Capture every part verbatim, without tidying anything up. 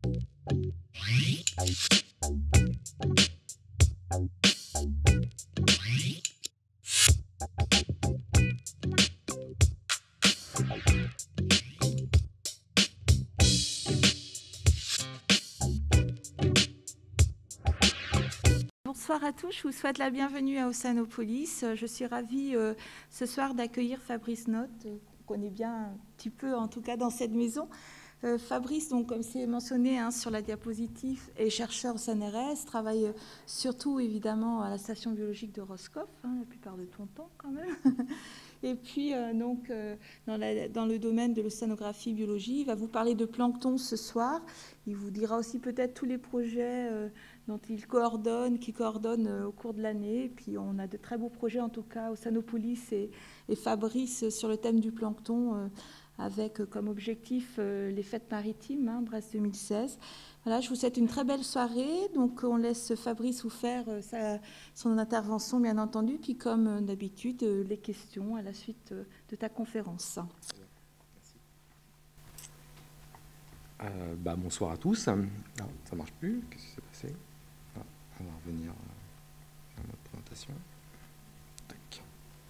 Bonsoir à tous, je vous souhaite la bienvenue à Océanopolis. Je suis ravie euh, ce soir d'accueillir Fabrice Notte, euh, qu'on connaît bien un petit peu en tout cas dans cette maison. Euh, Fabrice, donc, comme c'est mentionné hein, sur la diapositive, est chercheur au C N R S, travaille euh, surtout évidemment à la station biologique de Roscoff, hein, la plupart de ton temps quand même. Et puis, euh, donc, euh, dans, la, dans le domaine de l'océanographie biologie, il va vous parler de plancton ce soir. Il vous dira aussi peut-être tous les projets euh, dont il coordonne, qui coordonne euh, au cours de l'année. Et puis, on a de très beaux projets, en tout cas, Océanopolis et, et Fabrice sur le thème du plancton, euh, avec euh, comme objectif euh, les fêtes maritimes, hein, Brest deux mille seize. Voilà, je vous souhaite une très belle soirée. Donc, on laisse Fabrice vous faire euh, sa, son intervention, bien entendu, puis comme euh, d'habitude, euh, les questions à la suite euh, de ta conférence. Merci. Euh, bah, bonsoir à tous. Non, ça ne marche plus. Qu'est-ce qui s'est passé? Ah, on va revenir à notre présentation. Tac.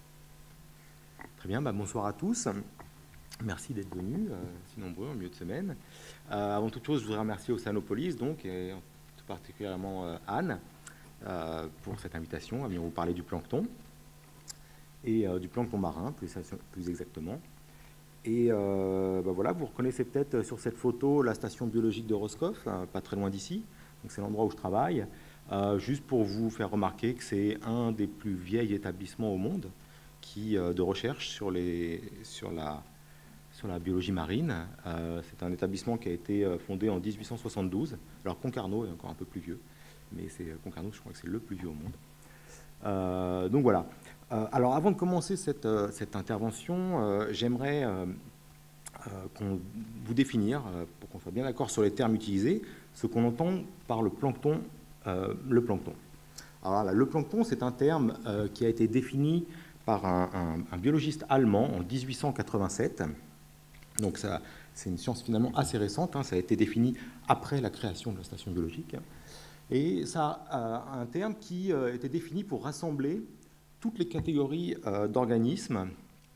Très bien, bah, bonsoir à tous. Merci d'être venus, euh, si nombreux, en milieu de semaine. Euh, avant toute chose, je voudrais remercier Océanopolis, donc, et tout particulièrement euh, Anne, euh, pour cette invitation à venir vous parler du plancton, et euh, du plancton marin, plus, plus exactement. Et euh, ben voilà, vous reconnaissez peut-être sur cette photo la station biologique de Roscoff, hein, pas très loin d'ici. Donc c'est l'endroit où je travaille. Euh, juste pour vous faire remarquer que c'est un des plus vieils établissements au monde qui, euh, de recherche sur, les, sur, la, sur la biologie marine. Euh, c'est un établissement qui a été fondé en mille huit cent soixante-douze. Alors Concarneau est encore un peu plus vieux, mais c'est Concarneau, je crois que c'est le plus vieux au monde. Euh, donc voilà. Euh, alors avant de commencer cette, euh, cette intervention, euh, j'aimerais euh, euh, qu'on vous définir, euh, pour qu'on soit bien d'accord sur les termes utilisés, ce qu'on entend par le plancton. Euh, le plancton. Alors là, le plancton, c'est un terme euh, qui a été défini par un, un, un biologiste allemand en mille huit cent quatre-vingt-sept. Donc ça, c'est une science finalement assez récente, hein, ça a été défini après la création de la station biologique. Et ça a un terme qui a été défini pour rassembler toutes les catégories euh, d'organismes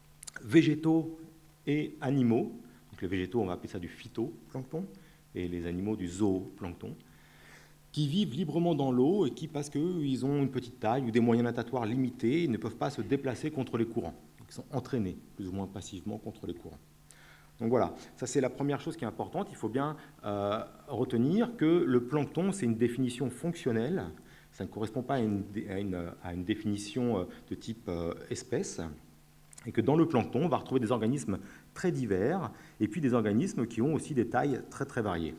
végétaux et animaux. Donc les végétaux, on va appeler ça du phytoplancton, et les animaux du zooplancton, qui vivent librement dans l'eau et qui, parce qu'ils ont une petite taille ou des moyens natatoires limités, ils ne peuvent pas se déplacer contre les courants. Donc, ils sont entraînés plus ou moins passivement contre les courants. Donc voilà, ça c'est la première chose qui est importante. Il faut bien euh, retenir que le plancton, c'est une définition fonctionnelle. Ça ne correspond pas à une, à une, à une définition de type euh, espèce. Et que dans le plancton, on va retrouver des organismes très divers et puis des organismes qui ont aussi des tailles très très variées.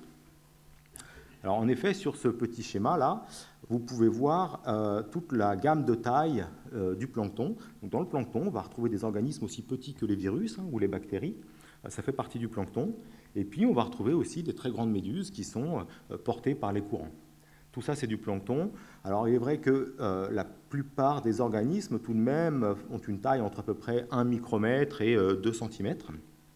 Alors en effet, sur ce petit schéma-là, vous pouvez voir euh, toute la gamme de taille euh, du plancton. Donc, dans le plancton, on va retrouver des organismes aussi petits que les virus hein, ou les bactéries. Ça fait partie du plancton. Et puis, on va retrouver aussi des très grandes méduses qui sont euh, portées par les courants. Tout ça, c'est du plancton. Alors, il est vrai que euh, la plupart des organismes, tout de même, ont une taille entre à peu près un micromètre et euh, deux centimètres.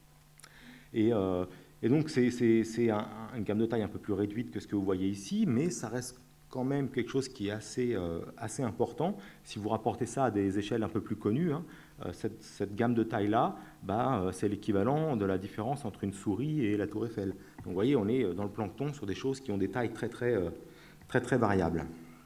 Et, euh, et donc, c'est un, une gamme de taille un peu plus réduite que ce que vous voyez ici, mais ça reste quand même quelque chose qui est assez, euh, assez important. Si vous rapportez ça à des échelles un peu plus connues, hein, Cette, cette gamme de taille-là, bah, c'est l'équivalent de la différence entre une souris et la tour Eiffel. Donc vous voyez, on est dans le plancton sur des choses qui ont des tailles très, très, très, très variables.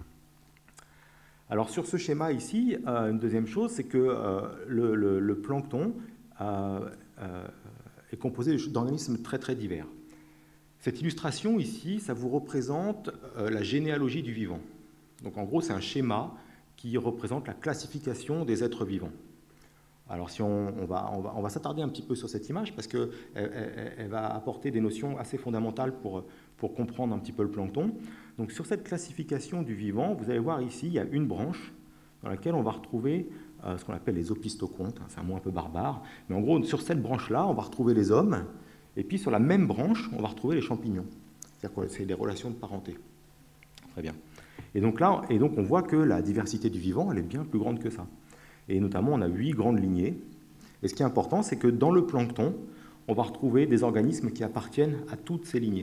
Alors sur ce schéma ici, euh, une deuxième chose, c'est que euh, le, le, le plancton euh, euh, est composé d'organismes très, très divers. Cette illustration ici, ça vous représente euh, la généalogie du vivant. Donc en gros, c'est un schéma qui représente la classification des êtres vivants. Alors, si on, on va, on va, on va s'attarder un petit peu sur cette image parce qu'elle elle, elle va apporter des notions assez fondamentales pour, pour comprendre un petit peu le plancton. Donc, sur cette classification du vivant, vous allez voir ici, il y a une branche dans laquelle on va retrouver euh, ce qu'on appelle les opisthocondtes. C'est un mot un peu barbare. Mais en gros, sur cette branche-là, on va retrouver les hommes. Et puis, sur la même branche, on va retrouver les champignons. C'est-à-dire que c'est des relations de parenté. Très bien. Et donc là, et donc on voit que la diversité du vivant, elle est bien plus grande que ça. Et notamment, on a huit grandes lignées. Et ce qui est important, c'est que dans le plancton, on va retrouver des organismes qui appartiennent à toutes ces lignées.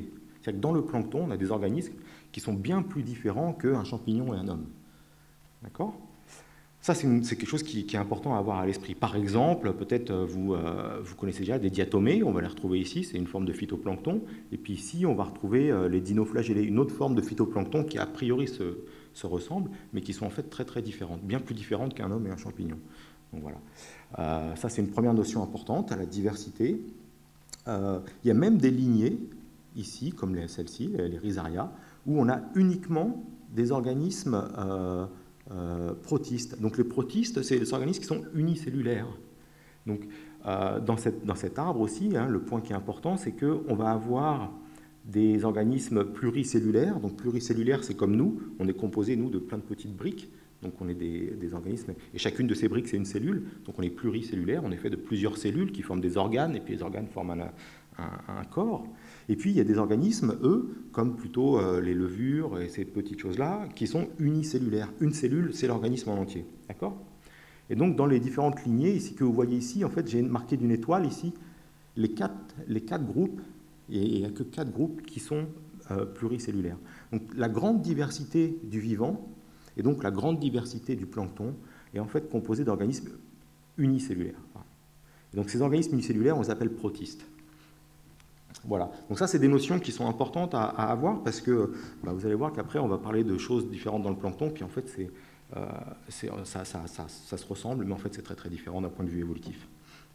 C'est-à-dire que dans le plancton, on a des organismes qui sont bien plus différents qu'un champignon et un homme. D'accord ? Ça, c'est quelque chose qui, qui est important à avoir à l'esprit. Par exemple, peut-être vous, euh, vous connaissez déjà des diatomées, on va les retrouver ici, c'est une forme de phytoplancton. Et puis ici, on va retrouver euh, les dinoflagellés, une autre forme de phytoplancton qui a priori se, se ressemble, mais qui sont en fait très très différentes, bien plus différentes qu'un homme et un champignon. Donc voilà. Euh, ça, c'est une première notion importante, à la diversité. Euh, il y a même des lignées, ici, comme celle-ci, les Rhizaria, où on a uniquement des organismes euh, euh, protistes. Donc les protistes, c'est des organismes qui sont unicellulaires. Donc euh, dans, cette, dans cet arbre aussi, hein, le point qui est important, c'est qu'on va avoir des organismes pluricellulaires. Donc pluricellulaires, c'est comme nous, on est composé, nous, de plein de petites briques. Donc on est des, des organismes, et chacune de ces briques, c'est une cellule. Donc on est pluricellulaire, on est fait de plusieurs cellules qui forment des organes, et puis les organes forment un, un, un corps. Et puis il y a des organismes, eux, comme plutôt euh, les levures et ces petites choses-là, qui sont unicellulaires. Une cellule, c'est l'organisme en entier. D'accord ? Et donc dans les différentes lignées ici, que vous voyez ici, en fait, j'ai marqué d'une étoile ici les quatre, les quatre groupes, et il n'y a que quatre groupes qui sont euh, pluricellulaires. Donc la grande diversité du vivant, et donc la grande diversité du plancton est en fait composée d'organismes unicellulaires. Et donc ces organismes unicellulaires, on les appelle protistes. Voilà. Donc ça, c'est des notions qui sont importantes à, à avoir parce que bah, vous allez voir qu'après, on va parler de choses différentes dans le plancton, puis en fait, c'est, euh, c'est, ça, ça, ça, ça se ressemble, mais en fait, c'est très très différent d'un point de vue évolutif.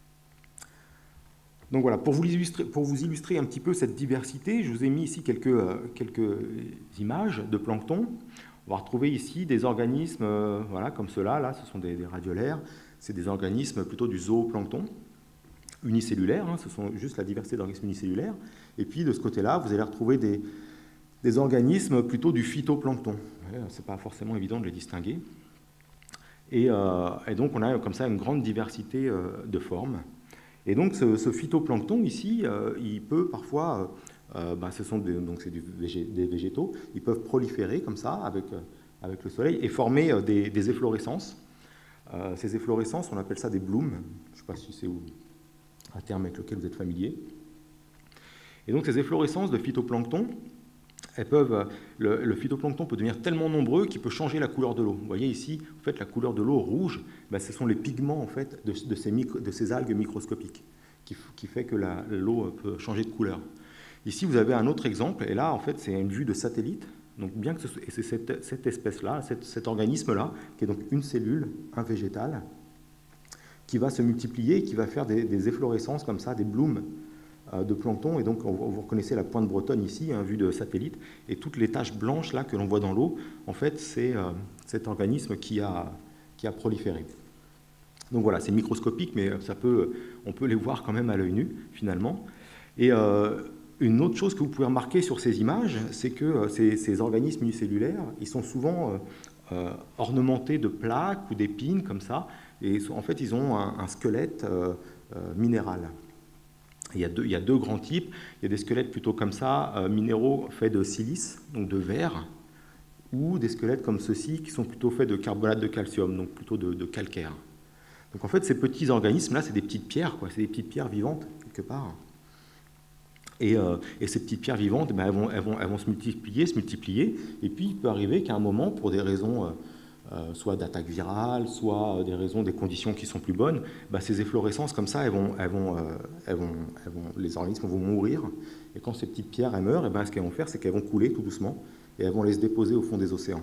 Donc voilà, pour vous, illustrer, pour vous illustrer un petit peu cette diversité, je vous ai mis ici quelques, euh, quelques images de plancton. On va retrouver ici des organismes euh, voilà, comme ceux-là, là, ce sont des, des radiolaires, c'est des organismes plutôt du zooplancton, unicellulaires, hein, ce sont juste la diversité d'organismes unicellulaires. Et puis de ce côté-là, vous allez retrouver des, des organismes plutôt du phytoplancton. Ce n'est pas forcément évident de les distinguer. Et, euh, et donc on a comme ça une grande diversité euh, de formes. Et donc ce, ce phytoplancton ici, euh, il peut parfois... Euh, ben, ce sont des, donc c'est du végé, des végétaux, ils peuvent proliférer comme ça avec, euh, avec le soleil et former euh, des, des efflorescences. Euh, ces efflorescences, on appelle ça des blooms. Je ne sais pas si c'est un terme avec lequel vous êtes familier. Et donc ces efflorescences de phytoplancton, elles peuvent, le, le phytoplancton peut devenir tellement nombreux qu'il peut changer la couleur de l'eau. Vous voyez ici, en fait, la couleur de l'eau rouge, ben, ce sont les pigments en fait, de, de, ces, micro, de ces algues microscopiques qui, qui fait que la, l'eau peut changer de couleur. Ici, vous avez un autre exemple, et là, en fait, c'est une vue de satellite. Donc, bien que ce soit, et c'est cette, cette espèce-là, cet, cet organisme-là, qui est donc une cellule, un végétal, qui va se multiplier, qui va faire des, des efflorescences comme ça, des blooms euh, de plancton. Et donc, on, vous reconnaissez la pointe bretonne ici, hein, vue de satellite, et toutes les taches blanches là que l'on voit dans l'eau, en fait, c'est euh, cet organisme qui a, qui a proliféré. Donc voilà, c'est microscopique, mais ça peut, on peut les voir quand même à l'œil nu, finalement. Et euh, une autre chose que vous pouvez remarquer sur ces images, c'est que euh, ces, ces organismes unicellulaires, ils sont souvent euh, euh, ornementés de plaques ou d'épines, comme ça, et en fait, ils ont un, un squelette euh, euh, minéral. Il y, a deux, il y a deux grands types. Il y a des squelettes plutôt comme ça, euh, minéraux faits de silice, donc de verre, ou des squelettes comme ceux-ci, qui sont plutôt faits de carbonate de calcium, donc plutôt de, de calcaire. Donc en fait, ces petits organismes-là, c'est des petites pierres, quoi. C'est des petites pierres vivantes, quelque part. Et, euh, et ces petites pierres vivantes, ben, elles, vont, elles, vont, elles vont se multiplier, se multiplier, et puis il peut arriver qu'à un moment, pour des raisons euh, euh, soit d'attaque virale, soit euh, des raisons, des conditions qui sont plus bonnes, ben, ces efflorescences comme ça, elles vont, elles vont, euh, elles vont, elles vont, les organismes vont mourir, et quand ces petites pierres elles meurent, et ben, ce qu'elles vont faire, c'est qu'elles vont couler tout doucement, et elles vont les se déposer au fond des océans.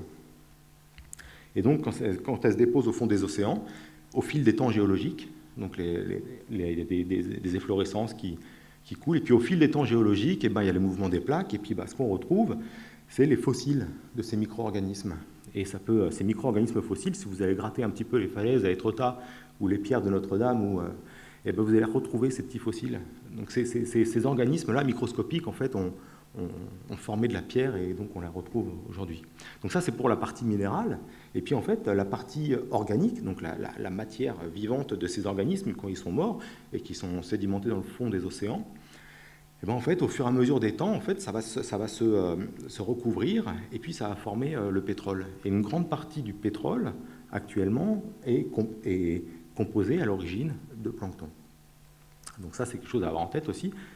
Et donc, quand, quand elles se déposent au fond des océans, au fil des temps géologiques, donc les, les, les, des, des, des efflorescences qui qui coulent. Et puis au fil des temps géologiques, eh ben, il y a le mouvement des plaques, et puis ben, ce qu'on retrouve, c'est les fossiles de ces micro-organismes. Et ça peut, ces micro-organismes fossiles, si vous allez gratter un petit peu les falaises à Étretat ou les pierres de Notre-Dame, ou, euh, eh ben, vous allez retrouver ces petits fossiles. Donc ces, ces, ces organismes-là, microscopiques, en fait, ont, ont, ont formé de la pierre, et donc on la retrouve aujourd'hui. Donc ça, c'est pour la partie minérale. Et puis en fait, la partie organique, donc la, la, la matière vivante de ces organismes, quand ils sont morts et qui sont sédimentés dans le fond des océans, et ben en fait, au fur et à mesure des temps, en fait, ça va, se, ça va se, euh, se recouvrir, et puis ça va former euh, le pétrole. Et une grande partie du pétrole, actuellement, est, comp est composée à l'origine de plancton. Donc ça, c'est quelque chose à avoir en tête aussi,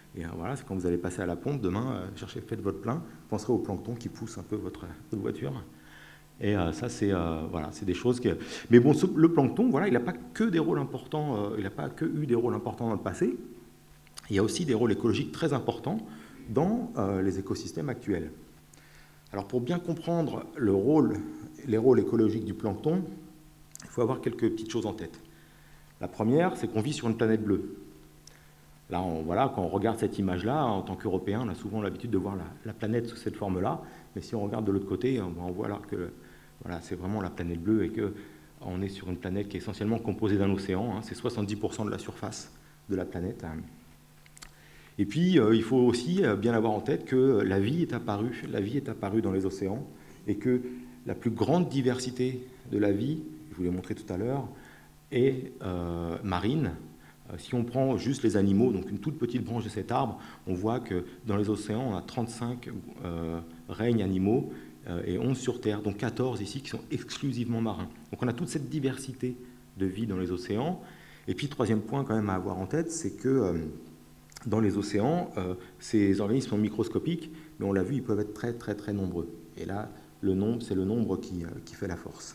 Et euh, voilà, c'est quand vous allez passer à la pompe, demain, euh, cherchez, faites votre plein, penserez au plancton qui pousse un peu votre, votre voiture. Et euh, ça, c'est euh, voilà, c'est des choses que... Mais bon, ce, le plancton, voilà, il n'a pas que des rôles importants, euh, il n'a pas que eu des rôles importants dans le passé. Il y a aussi des rôles écologiques très importants dans euh, les écosystèmes actuels. Alors, pour bien comprendre le rôle, les rôles écologiques du plancton, il faut avoir quelques petites choses en tête. La première, c'est qu'on vit sur une planète bleue. Là, on, voilà, quand on regarde cette image-là, en tant qu'Européens, on a souvent l'habitude de voir la, la planète sous cette forme-là, mais si on regarde de l'autre côté, on, on voit là que voilà, c'est vraiment la planète bleue et qu'on est sur une planète qui est essentiellement composée d'un océan. Hein, c'est soixante-dix pour cent de la surface de la planète. Et puis, euh, il faut aussi bien avoir en tête que la vie est apparue, la vie est apparue dans les océans et que la plus grande diversité de la vie, je vous l'ai montré tout à l'heure, est euh, marine. Euh, si on prend juste les animaux, donc une toute petite branche de cet arbre, on voit que dans les océans, on a trente-cinq euh, règnes animaux euh, et onze sur Terre, donc quatorze ici qui sont exclusivement marins. Donc on a toute cette diversité de vie dans les océans. Et puis, troisième point quand même à avoir en tête, c'est que euh, dans les océans, euh, ces organismes sont microscopiques, mais on l'a vu, ils peuvent être très très très nombreux. Et là, le nombre, c'est le nombre qui, euh, qui fait la force.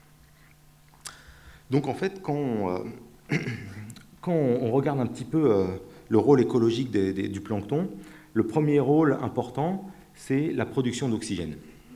Donc en fait, quand on, euh, quand on regarde un petit peu euh, le rôle écologique des, des, du plancton, le premier rôle important, c'est la production d'oxygène.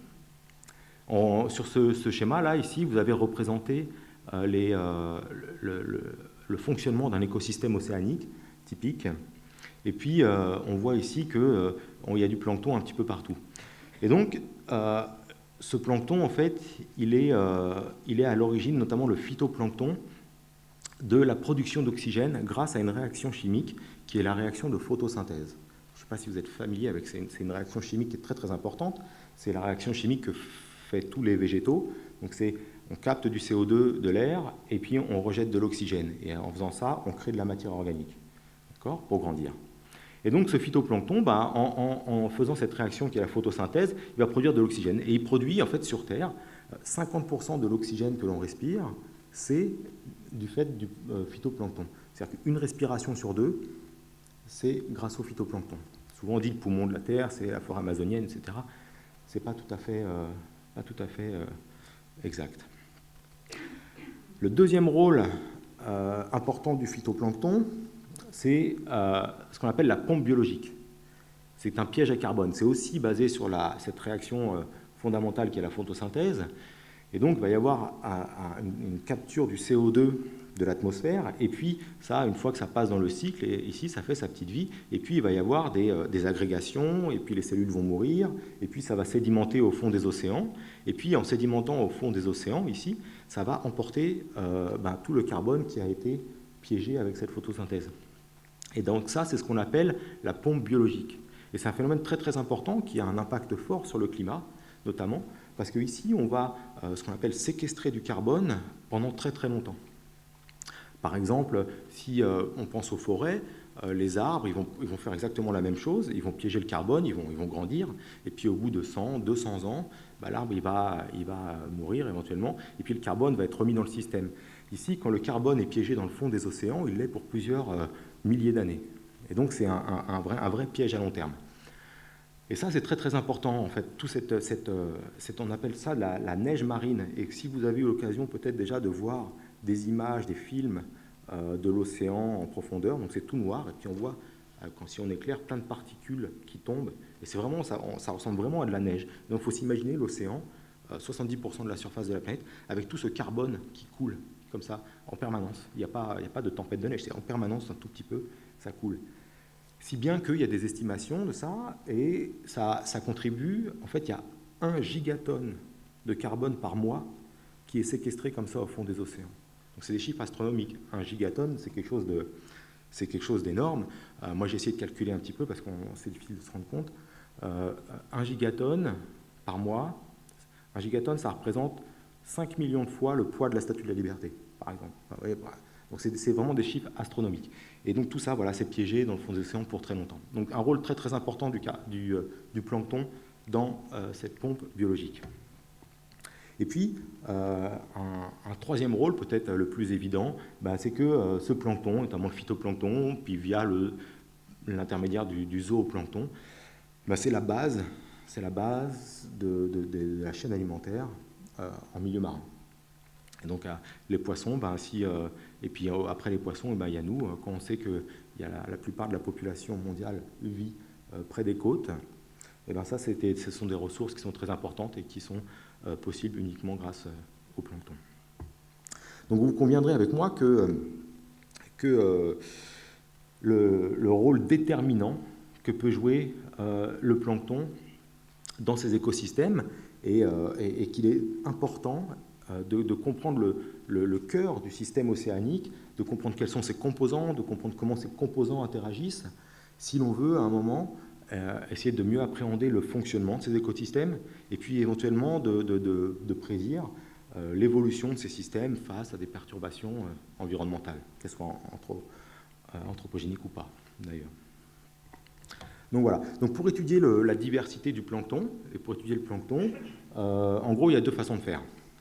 Sur ce, ce schéma-là, ici, vous avez représenté euh, les, euh, le, le, le fonctionnement d'un écosystème océanique typique. Et puis, euh, on voit ici qu'il euh, y a du plancton un petit peu partout. Et donc, euh, ce plancton, en fait, il est, euh, il est à l'origine, notamment le phytoplancton, de la production d'oxygène grâce à une réaction chimique qui est la réaction de photosynthèse. Je ne sais pas si vous êtes familier avec, c'est une, c'est une réaction chimique qui est très très importante. C'est la réaction chimique que fait tous les végétaux. Donc, c'est, on capte du C O deux de l'air et puis on rejette de l'oxygène. Et en faisant ça, on crée de la matière organique, d'accord, pour grandir. Et donc ce phytoplancton, bah, en, en, en faisant cette réaction qui est la photosynthèse, il va produire de l'oxygène. Et il produit, en fait, sur Terre, cinquante pour cent de l'oxygène que l'on respire, c'est du fait du euh, phytoplancton. C'est-à-dire qu'une respiration sur deux, c'est grâce au phytoplancton. Souvent on dit le poumon de la Terre, c'est la forêt amazonienne, et cetera. Ce n'est pas tout à fait, euh, pas tout à fait euh, exact. Le deuxième rôle euh, important du phytoplancton, c'est euh, ce qu'on appelle la pompe biologique. C'est un piège à carbone. C'est aussi basé sur la, cette réaction euh, fondamentale qui est la photosynthèse. Et donc, il va y avoir un, un, une capture du C O deux de l'atmosphère. Et puis, ça, une fois que ça passe dans le cycle, et ici, ça fait sa petite vie. Et puis, il va y avoir des, euh, des agrégations. Et puis, les cellules vont mourir. Et puis, ça va sédimenter au fond des océans. Et puis, en sédimentant au fond des océans, ici, ça va emporter euh, ben, tout le carbone qui a été piégé avec cette photosynthèse. Et donc ça, c'est ce qu'on appelle la pompe biologique. Et c'est un phénomène très très important qui a un impact fort sur le climat, notamment, parce qu'ici, on va, euh, ce qu'on appelle séquestrer du carbone pendant très très longtemps. Par exemple, si euh, on pense aux forêts, euh, les arbres, ils vont, ils vont faire exactement la même chose, ils vont piéger le carbone, ils vont, ils vont grandir, et puis au bout de cent, deux cents ans, bah, l'arbre il va, il va mourir éventuellement, et puis le carbone va être remis dans le système. Ici, quand le carbone est piégé dans le fond des océans, il l'est pour plusieurs euh, milliers d'années. Et donc, c'est un, un, un, vrai, un vrai piège à long terme. Et ça, c'est très, très important, en fait. Tout cette, cette, cette, on appelle ça la, la neige marine. Et si vous avez eu l'occasion peut-être déjà de voir des images, des films euh, de l'océan en profondeur, donc c'est tout noir, et puis on voit, euh, quand, si on éclaire, plein de particules qui tombent. Et c'est vraiment, ça, on, ça ressemble vraiment à de la neige. Donc, il faut s'imaginer l'océan, euh, soixante-dix pour cent de la surface de la planète, avec tout ce carbone qui coule comme ça, en permanence. Il n'y a pas, il n'y a pas de tempête de neige, c'est en permanence, un tout petit peu, ça coule. Si bien qu'il y a des estimations de ça, et ça, ça contribue, en fait, il y a un gigatonne de carbone par mois qui est séquestré comme ça au fond des océans. Donc c'est des chiffres astronomiques. Un gigatonne, c'est quelque chose de, c'est quelque chose d'énorme. Euh, moi, j'ai essayé de calculer un petit peu, parce que c'est difficile de se rendre compte. Euh, un gigatonne par mois, un gigatonne, ça représente cinq millions de fois le poids de la Statue de la Liberté, par exemple. Donc c'est vraiment des chiffres astronomiques. Et donc tout ça, voilà, c'est piégé dans le fond des océans pour très longtemps. Donc un rôle très très important du, du, du plancton dans euh, cette pompe biologique. Et puis, euh, un, un troisième rôle, peut-être le plus évident, bah, c'est que euh, ce plancton, notamment le phytoplancton, puis via le, l'intermédiaire du, du zooplancton, bah, c'est la base, c'est la base de, de, de la chaîne alimentaire euh, en milieu marin. Et donc, euh, les poissons, bah, si, euh, et puis euh, après les poissons, il bah, y a nous. Quand on sait que y a la, la plupart de la population mondiale vit euh, près des côtes, et ben ça, ce sont des ressources qui sont très importantes et qui sont euh, possibles uniquement grâce euh, au plancton. Donc, vous conviendrez avec moi que, que euh, le, le rôle déterminant que peut jouer euh, le plancton dans ces écosystèmes et, euh, et, et qu'il est important De, de comprendre le, le, le cœur du système océanique, de comprendre quels sont ses composants, de comprendre comment ces composants interagissent, si l'on veut à un moment euh, essayer de mieux appréhender le fonctionnement de ces écosystèmes et puis éventuellement de, de, de, de prédire euh, l'évolution de ces systèmes face à des perturbations euh, environnementales, qu'elles soient anthro, euh, anthropogéniques ou pas d'ailleurs. Donc voilà. Donc pour étudier le, la diversité du plancton, et pour étudier le plancton, euh, en gros il y a deux façons de faire.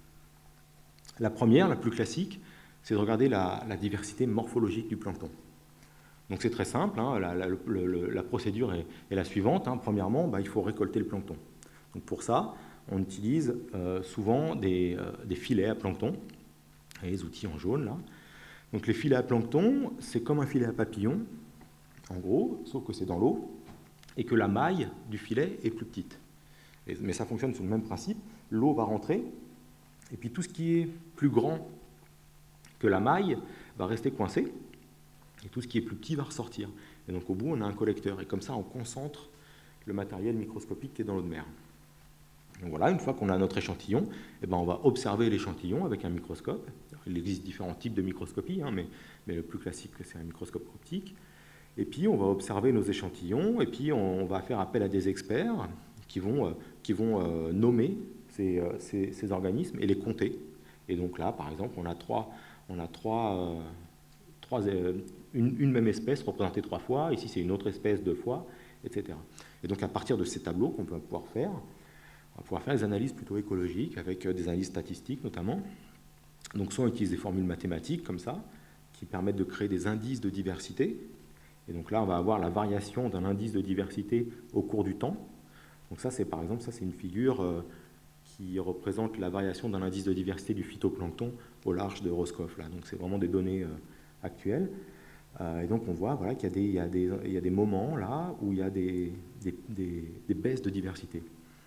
La première, la plus classique, c'est de regarder la, la diversité morphologique du plancton. Donc c'est très simple, hein, la, la, le, la procédure est, est la suivante. Hein. Premièrement, bah, il faut récolter le plancton. Donc pour ça, on utilise euh, souvent des, euh, des filets à plancton, et les outils en jaune là. Donc les filets à plancton, c'est comme un filet à papillon, en gros, sauf que c'est dans l'eau, et que la maille du filet est plus petite. Et, mais ça fonctionne sur le même principe. L'eau va rentrer, et puis tout ce qui est plus grand que la maille va rester coincé, et tout ce qui est plus petit va ressortir. Et donc au bout, on a un collecteur, et comme ça, on concentre le matériel microscopique qui est dans l'eau de mer. Donc voilà, une fois qu'on a notre échantillon, eh ben on va observer l'échantillon avec un microscope. Il existe différents types de microscopie, hein, mais, mais le plus classique, c'est un microscope optique. Et puis, on va observer nos échantillons, et puis on va faire appel à des experts qui vont, euh, qui vont euh, nommer Ces, ces, ces organismes et les compter. Et donc là, par exemple, on a trois, on a trois, euh, trois euh, une, une même espèce représentée trois fois. Ici, c'est une autre espèce deux fois, et cetera. Et donc, à partir de ces tableaux qu'on peut pouvoir faire, on va pouvoir faire des analyses plutôt écologiques avec des analyses statistiques notamment. Donc, soit on utilise des formules mathématiques comme ça, qui permettent de créer des indices de diversité. Et donc là, on va avoir la variation d'un indice de diversité au cours du temps. Donc ça, c'est par exemple, ça c'est une figure euh, qui représente la variation d'un indice de diversité du phytoplancton au large de Roscoff. Là. Donc c'est vraiment des données euh, actuelles. Euh, et donc on voit voilà, qu'il y a, des, il y a des, il y a des moments là où il y a des, des, des, des baisses de diversité.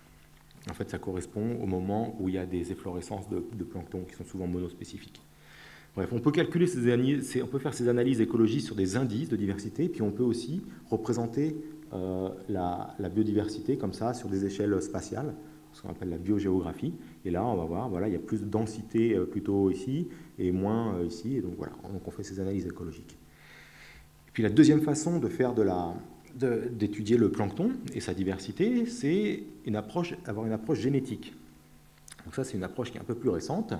En fait, ça correspond au moment où il y a des efflorescences de, de plancton qui sont souvent monospécifiques. Bref, on peut calculer ces analyses, on peut faire ces analyses écologiques sur des indices de diversité, puis on peut aussi représenter euh, la, la biodiversité comme ça sur des échelles spatiales, ce qu'on appelle la biogéographie. Et là, on va voir, voilà, il y a plus de densité euh, plutôt ici et moins euh, ici. Et donc voilà, donc on fait ces analyses écologiques. Et puis la deuxième façon de faire de la, de, d'étudier le plancton et sa diversité, c'est une approche, avoir une approche génétique. Donc ça, c'est une approche qui est un peu plus récente.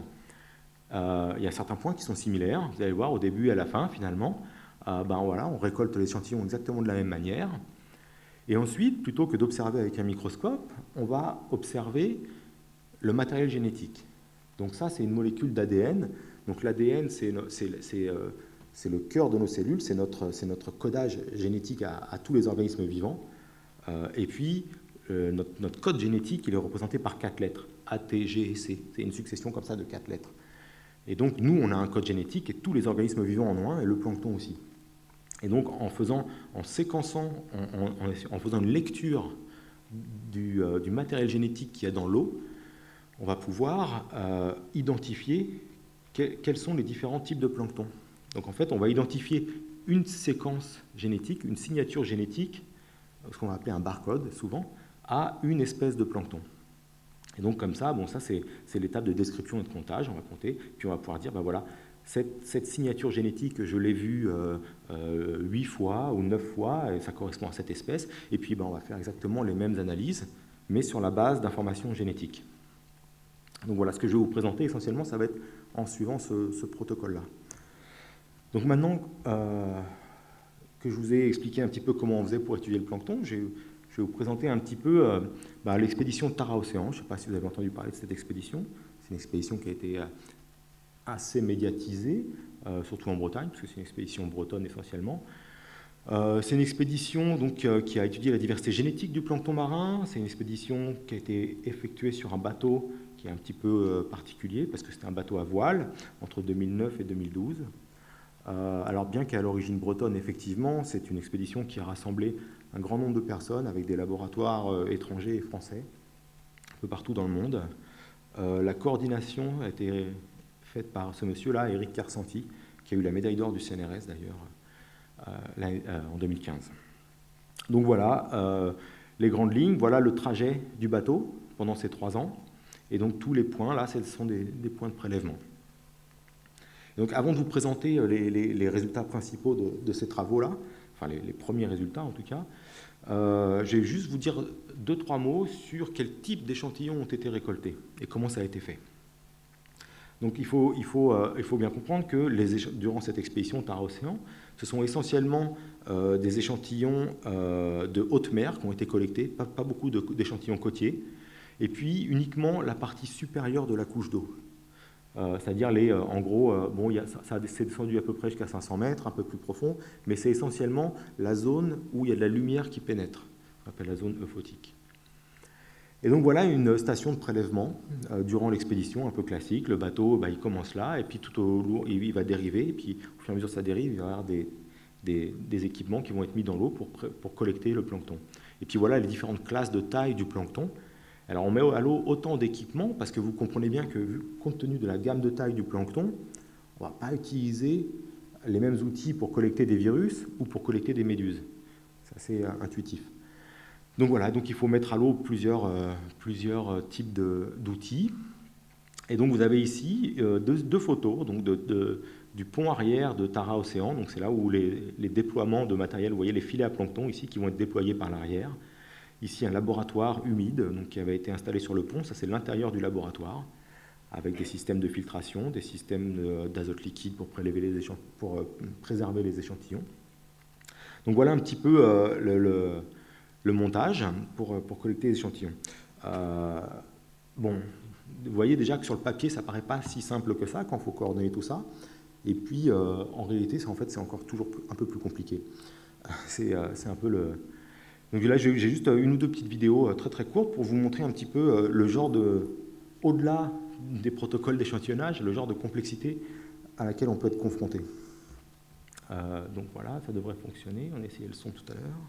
Euh, il y a certains points qui sont similaires. Vous allez voir, au début et à la fin, finalement, euh, ben voilà, on récolte l'échantillon exactement de la même manière. Et ensuite, plutôt que d'observer avec un microscope, on va observer le matériel génétique. Donc ça, c'est une molécule d'A D N. Donc l'A D N, c'est, c'est, c'est, euh, c'est le cœur de nos cellules, c'est notre, c'est notre codage génétique à, à tous les organismes vivants. Euh, et puis, euh, notre, notre code génétique, il est représenté par quatre lettres, A, T, G et C. C'est une succession comme ça de quatre lettres. Et donc, nous, on a un code génétique, et tous les organismes vivants en ont un, et le plancton aussi. Et donc, en faisant, en séquençant, en, en, en faisant une lecture du, euh, du matériel génétique qu'il y a dans l'eau, on va pouvoir euh, identifier que, quels sont les différents types de plancton. Donc, en fait, on va identifier une séquence génétique, une signature génétique, ce qu'on va appeler un barcode, souvent, à une espèce de plancton. Et donc, comme ça, bon, ça, c'est, c'est l'étape de description et de comptage, on va compter, puis on va pouvoir dire, ben voilà, Cette, cette signature génétique, je l'ai vue euh, euh, huit fois ou neuf fois, et ça correspond à cette espèce. Et puis, ben, on va faire exactement les mêmes analyses, mais sur la base d'informations génétiques. Donc voilà, ce que je vais vous présenter, essentiellement, ça va être en suivant ce, ce protocole-là. Donc maintenant euh, que je vous ai expliqué un petit peu comment on faisait pour étudier le plancton, je vais vous présenter un petit peu euh, ben, l'expédition Tara Océan. Je ne sais pas si vous avez entendu parler de cette expédition. C'est une expédition qui a été... Euh, assez médiatisée, euh, surtout en Bretagne, parce que c'est une expédition bretonne essentiellement. Euh, c'est une expédition donc, euh, qui a étudié la diversité génétique du plancton marin. C'est une expédition qui a été effectuée sur un bateau qui est un petit peu euh, particulier, parce que c'était un bateau à voile, entre deux mille neuf et deux mille douze. Euh, alors bien qu'à l'origine bretonne, effectivement, c'est une expédition qui a rassemblé un grand nombre de personnes avec des laboratoires euh, étrangers et français, un peu partout dans le monde. Euh, la coordination a été faite par ce monsieur-là, Éric Carcenti, qui a eu la médaille d'or du C N R S d'ailleurs euh, euh, en deux mille quinze. Donc voilà euh, les grandes lignes, voilà le trajet du bateau pendant ces trois ans. Et donc tous les points, là, ce sont des, des points de prélèvement. Donc avant de vous présenter les, les, les résultats principaux de, de ces travaux-là, enfin les, les premiers résultats en tout cas, euh, je vais juste vous dire deux, trois mots sur quel type d'échantillons ont été récoltés et comment ça a été fait. Donc il faut, il faut, euh, il faut bien comprendre que les, durant cette expédition Tara-Océan, ce sont essentiellement euh, des échantillons euh, de haute mer qui ont été collectés, pas, pas beaucoup d'échantillons côtiers, et puis uniquement la partie supérieure de la couche d'eau. Euh, C'est-à-dire, les, euh, en gros, euh, bon, y a, ça, ça s'est descendu à peu près jusqu'à cinq cents mètres, un peu plus profond, mais c'est essentiellement la zone où il y a de la lumière qui pénètre, on appelle la zone euphotique. Et donc voilà une station de prélèvement euh, durant l'expédition, un peu classique. Le bateau, bah, il commence là, et puis tout au long, il va dériver, et puis au fur et à mesure que ça dérive, il va y avoir des, des, des équipements qui vont être mis dans l'eau pour, pour collecter le plancton. Et puis voilà les différentes classes de taille du plancton. Alors on met à l'eau autant d'équipements, parce que vous comprenez bien que, vu, compte tenu de la gamme de taille du plancton, on ne va pas utiliser les mêmes outils pour collecter des virus ou pour collecter des méduses. C'est assez euh, intuitif. Donc voilà, donc il faut mettre à l'eau plusieurs, euh, plusieurs types d'outils. Et donc vous avez ici euh, deux, deux photos donc de, de, du pont arrière de Tara-Océan. Donc c'est là où les, les déploiements de matériel, vous voyez les filets à plancton ici qui vont être déployés par l'arrière. Ici, un laboratoire humide donc, qui avait été installé sur le pont. Ça, c'est l'intérieur du laboratoire, avec des systèmes de filtration, des systèmes d'azote liquide pour, prélever les pour euh, préserver les échantillons. Donc voilà un petit peu euh, le, le, le montage pour, pour collecter les échantillons. Euh, bon, vous voyez déjà que sur le papier, ça ne paraît pas si simple que ça quand il faut coordonner tout ça. Et puis, euh, en réalité, en fait, c'est encore toujours un peu plus compliqué. C'est euh, un peu le... Donc là, j'ai juste une ou deux petites vidéos très très courtes pour vous montrer un petit peu le genre de, au-delà des protocoles d'échantillonnage, le genre de complexité à laquelle on peut être confronté. Euh, donc voilà, ça devrait fonctionner. On a essayé le son tout à l'heure.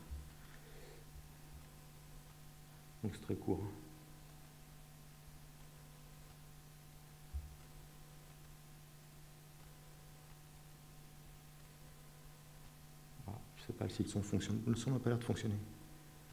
Donc c'est très court. Ah, je ne sais pas si le son fonctionne. Le son n'a pas l'air de fonctionner. Oui ?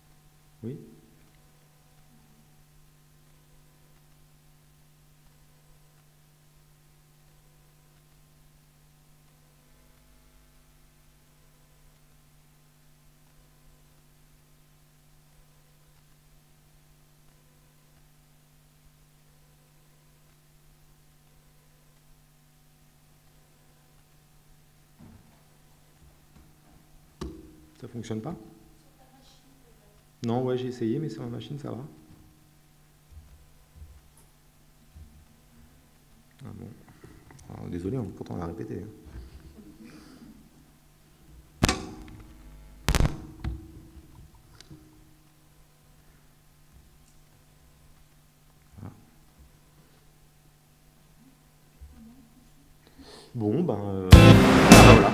Ça fonctionne pas ? Non, ouais, j'ai essayé, mais sur ma machine, ça va. Ah bon. Alors, désolé, pourtant on l'a répété. Ah. Bon, ben... Euh... Ah, voilà.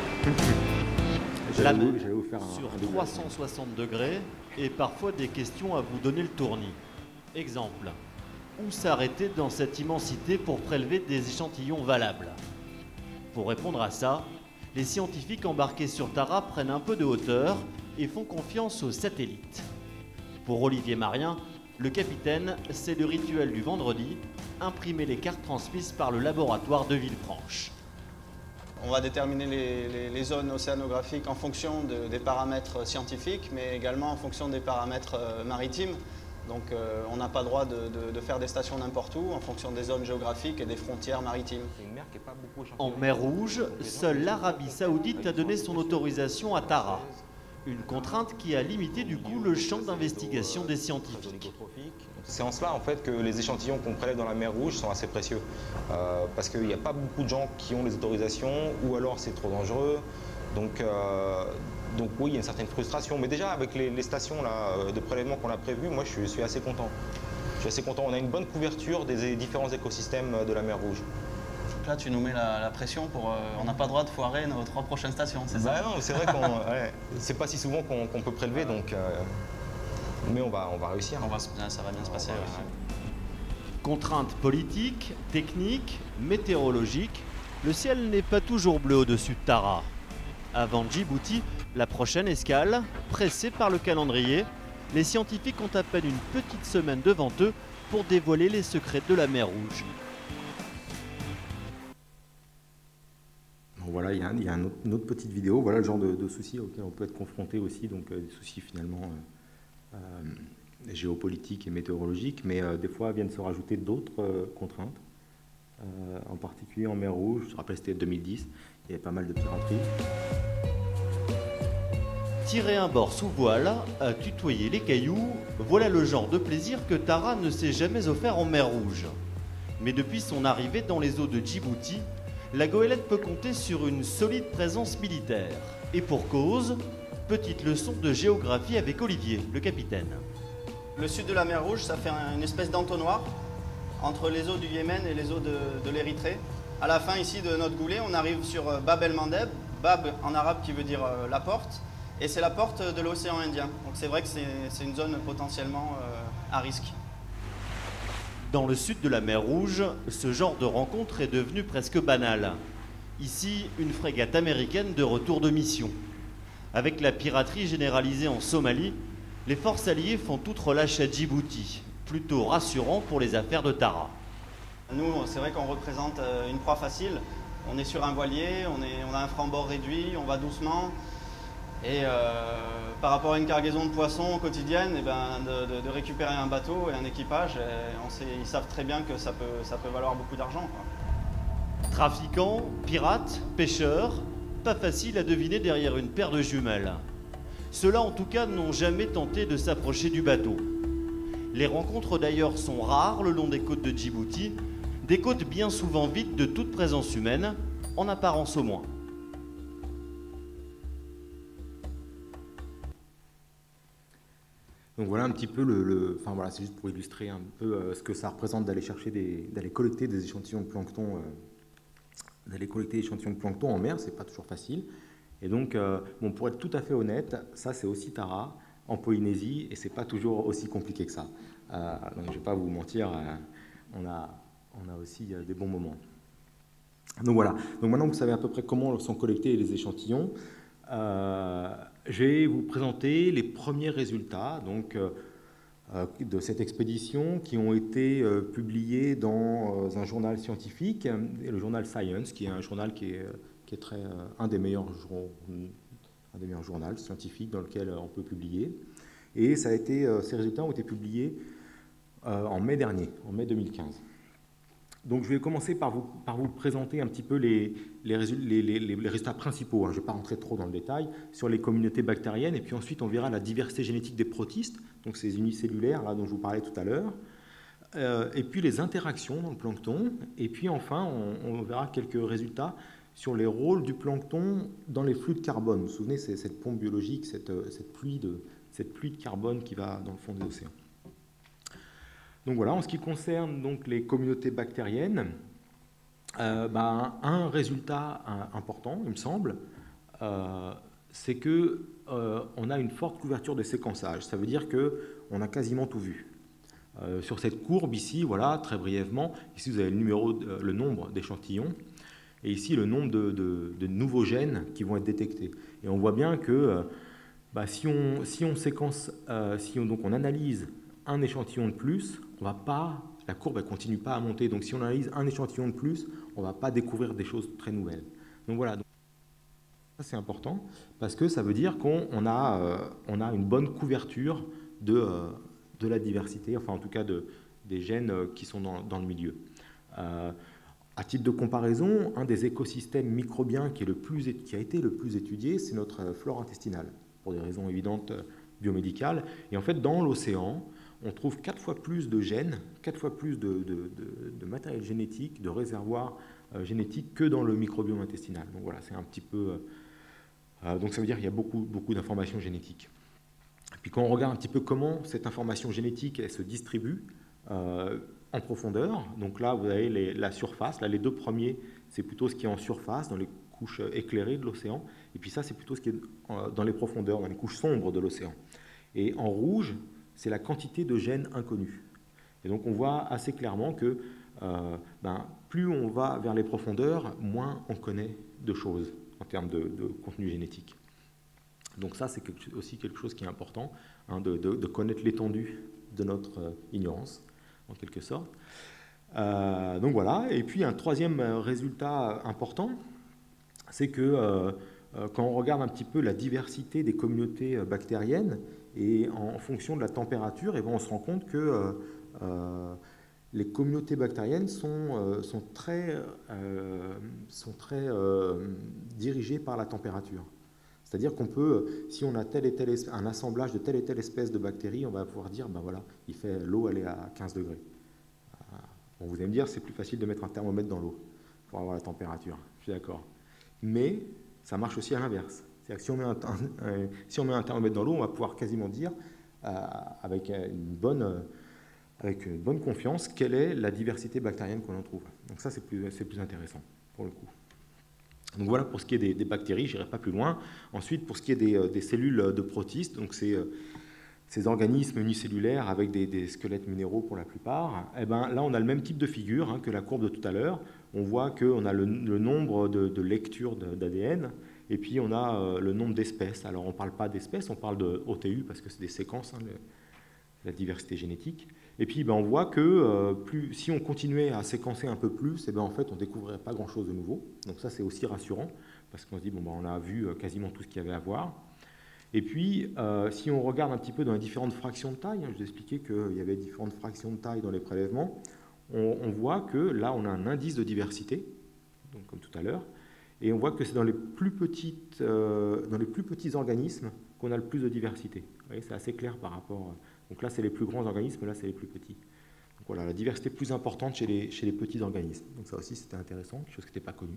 La main sur trois cent soixante degrés et parfois des questions à vous donner le tournis. Exemple, où s'arrêter dans cette immensité pour prélever des échantillons valables? Pour répondre à ça, les scientifiques embarqués sur Tara prennent un peu de hauteur et font confiance aux satellites. Pour Olivier Marien, le capitaine, c'est le rituel du vendredi, imprimer les cartes transmises par le laboratoire de Villefranche. On va déterminer les, les, les zones océanographiques en fonction de, des paramètres scientifiques, mais également en fonction des paramètres euh, maritimes. Donc euh, on n'a pas le droit de, de, de faire des stations n'importe où, en fonction des zones géographiques et des frontières maritimes. En mer Rouge, seule l'Arabie Saoudite a donné son autorisation à Tara. Une contrainte qui a limité du coup le champ d'investigation des scientifiques. C'est en cela en fait que les échantillons qu'on prélève dans la mer Rouge sont assez précieux. Euh, parce qu'il n'y a pas beaucoup de gens qui ont les autorisations, ou alors c'est trop dangereux. Donc euh, donc oui, il y a une certaine frustration. Mais déjà, avec les, les stations là, de prélèvement qu'on a prévues, moi, je suis, je suis assez content. Je suis assez content. On a une bonne couverture des différents écosystèmes de la mer Rouge. Là, tu nous mets la, la pression pour... Euh, on n'a pas le droit de foirer nos trois prochaines stations, c'est ça? Bah non, c'est vrai qu'on... ouais, c'est pas si souvent qu'on qu'on peut prélever, donc... Euh, mais on va, on va réussir. On va, ça va bien se passer. Ouais. Contraintes politiques, techniques, météorologiques, le ciel n'est pas toujours bleu au-dessus de Tara. Avant Djibouti, la prochaine escale, pressée par le calendrier, les scientifiques ont à peine une petite semaine devant eux pour dévoiler les secrets de la mer Rouge. Bon, voilà, il y a, il y a un autre, une autre petite vidéo, voilà le genre de, de soucis auxquels on peut être confronté aussi, donc euh, des soucis finalement euh, euh, géopolitiques et météorologiques, mais euh, des fois viennent se rajouter d'autres euh, contraintes, euh, en particulier en mer Rouge. Je me rappelle, c'était deux mille dix, il y avait pas mal de piraterie. Tirer un bord sous voile, à tutoyer les cailloux, voilà le genre de plaisir que Tara ne s'est jamais offert en mer Rouge. Mais depuis son arrivée dans les eaux de Djibouti, la goélette peut compter sur une solide présence militaire. Et pour cause, petite leçon de géographie avec Olivier, le capitaine. Le sud de la mer Rouge, ça fait une espèce d'entonnoir entre les eaux du Yémen et les eaux de, de l'Érythrée. À la fin ici de notre goulet, on arrive sur Bab el-Mandeb, Bab en arabe qui veut dire la porte, et c'est la porte de l'océan Indien. Donc c'est vrai que c'est une zone potentiellement euh, à risque. Dans le sud de la mer Rouge, ce genre de rencontre est devenu presque banal. Ici, une frégate américaine de retour de mission. Avec la piraterie généralisée en Somalie, les forces alliées font toute relâche à Djibouti, plutôt rassurant pour les affaires de Tara. Nous, c'est vrai qu'on représente une proie facile. On est sur un voilier, on, est, on a un franc-bord réduit, on va doucement. Et euh, par rapport à une cargaison de poissons quotidienne, eh ben, de, de, de récupérer un bateau et un équipage, et on sait, ils savent très bien que ça peut, ça peut valoir beaucoup d'argent. Trafiquants, pirates, pêcheurs, pas facile à deviner derrière une paire de jumelles. Ceux-là, en tout cas, n'ont jamais tenté de s'approcher du bateau. Les rencontres d'ailleurs sont rares le long des côtes de Djibouti, des côtes bien souvent vides de toute présence humaine, en apparence au moins. Donc voilà un petit peu le, le enfin voilà, c'est juste pour illustrer un peu euh, ce que ça représente d'aller chercher des, d'aller collecter des échantillons de plancton, euh, d'aller collecter des échantillons de plancton en mer, c'est pas toujours facile. Et donc, euh, bon, pour être tout à fait honnête, ça c'est aussi Tara en Polynésie et c'est pas toujours aussi compliqué que ça. Euh, donc je vais pas vous mentir, euh, on a, on a aussi euh, des bons moments. Donc voilà. Donc maintenant vous savez à peu près comment sont collectés les échantillons. Euh, je vais vous présenter les premiers résultats donc, euh, de cette expédition qui ont été euh, publiés dans euh, un journal scientifique, le journal Science, qui est un journal qui est, qui est très, euh, un, des meilleurs, un des meilleurs journaux scientifiques dans lequel on peut publier. Et ça a été, euh, ces résultats ont été publiés euh, en mai dernier, en mai deux mille quinze. Donc je vais commencer par vous, par vous présenter un petit peu les, les, les, les, les résultats principaux. Hein. Je ne vais pas rentrer trop dans le détail sur les communautés bactériennes. Et puis ensuite, on verra la diversité génétique des protistes, donc ces unicellulaires là, dont je vous parlais tout à l'heure. Euh, et puis les interactions dans le plancton. Et puis enfin, on, on verra quelques résultats sur les rôles du plancton dans les flux de carbone. Vous vous souvenez, c'est cette pompe biologique, cette, cette, pluie de, cette pluie de carbone qui va dans le fond des océans. Donc voilà, en ce qui concerne donc les communautés bactériennes, euh, ben, un résultat important, il me semble, euh, c'est qu'on euh, a une forte couverture de séquençage. Ça veut dire qu'on a quasiment tout vu. Euh, sur cette courbe ici, voilà, très brièvement, ici vous avez le, numéro, euh, le nombre d'échantillons, et ici le nombre de, de, de nouveaux gènes qui vont être détectés. Et on voit bien que euh, bah, si, on, si on séquence, euh, si on, donc on analyse un échantillon de plus, on va pas, la courbe ne continue pas à monter. Donc si on analyse un échantillon de plus, on ne va pas découvrir des choses très nouvelles. Donc voilà, donc, ça c'est important parce que ça veut dire qu'on a, euh, on a une bonne couverture de, euh, de la diversité, enfin en tout cas de, des gènes euh, qui sont dans, dans le milieu. Euh, à titre de comparaison, un des écosystèmes microbiens qui, est le plus, qui a été le plus étudié, c'est notre flore intestinale, pour des raisons évidentes euh, biomédicales. Et en fait, dans l'océan, on trouve quatre fois plus de gènes, quatre fois plus de, de, de, de matériel génétique, de réservoirs euh, génétiques que dans le microbiome intestinal. Donc voilà, c'est un petit peu Euh, donc ça veut dire qu'il y a beaucoup, beaucoup d'informations génétiques. Et puis quand on regarde un petit peu comment cette information génétique elle se distribue euh, en profondeur, donc là vous avez les, la surface, là les deux premiers c'est plutôt ce qui est en surface, dans les couches éclairées de l'océan, et puis ça c'est plutôt ce qui est dans les profondeurs, dans les couches sombres de l'océan. Et en rouge, c'est la quantité de gènes inconnus. Et donc on voit assez clairement que euh, ben, plus on va vers les profondeurs, moins on connaît de choses en termes de, de contenu génétique. Donc ça, c'est aussi quelque chose qui est important, hein, de, de, de connaître l'étendue de notre euh, ignorance, en quelque sorte. Euh, donc voilà, et puis un troisième résultat important, c'est que euh, quand on regarde un petit peu la diversité des communautés bactériennes, et en fonction de la température, et bien on se rend compte que euh, euh, les communautés bactériennes sont, euh, sont très, euh, sont très euh, dirigées par la température. C'est-à-dire qu'on peut, si on a tel et tel espèce, un assemblage de telle et telle espèce de bactéries, on va pouvoir dire, ben voilà, il fait l'eau, elle est à quinze degrés. Bon, vous allez me dire, c'est plus facile de mettre un thermomètre dans l'eau pour avoir la température. Je suis d'accord. Mais ça marche aussi à l'inverse. C'est-à-dire que si on met un, un, si on met un thermomètre dans l'eau, on va pouvoir quasiment dire, euh, avec, une bonne, euh, avec une bonne confiance, quelle est la diversité bactérienne qu'on en trouve. Donc ça, c'est plus, c'est plus intéressant, pour le coup. Donc voilà pour ce qui est des, des bactéries, je n'irai pas plus loin. Ensuite, pour ce qui est des, des cellules de protistes, donc c'est ces organismes unicellulaires avec des, des squelettes minéraux pour la plupart, eh ben, là on a le même type de figure hein, que la courbe de tout à l'heure. On voit qu'on a le, le nombre de, de lectures d'A D N, et puis on a euh, le nombre d'espèces. Alors on ne parle pas d'espèces, on parle de O T U parce que c'est des séquences, hein, le, la diversité génétique. Et puis ben, on voit que euh, plus, si on continuait à séquencer un peu plus, eh ben, en fait on ne découvrirait pas grand-chose de nouveau. Donc ça c'est aussi rassurant, parce qu'on se dit bon, ben, on a vu quasiment tout ce qu'il y avait à voir. Et puis, euh, si on regarde un petit peu dans les différentes fractions de taille, hein, je vous ai expliqué qu'il y avait différentes fractions de taille dans les prélèvements, on, on voit que là, on a un indice de diversité, donc comme tout à l'heure, et on voit que c'est dans, les plus petites, euh, dans les plus petits organismes qu'on a le plus de diversité. Vous voyez, c'est assez clair par rapport... Donc là, c'est les plus grands organismes, là, c'est les plus petits. Donc voilà, la diversité plus importante chez les, chez les petits organismes. Donc ça aussi, c'était intéressant, quelque chose qui n'était pas connu.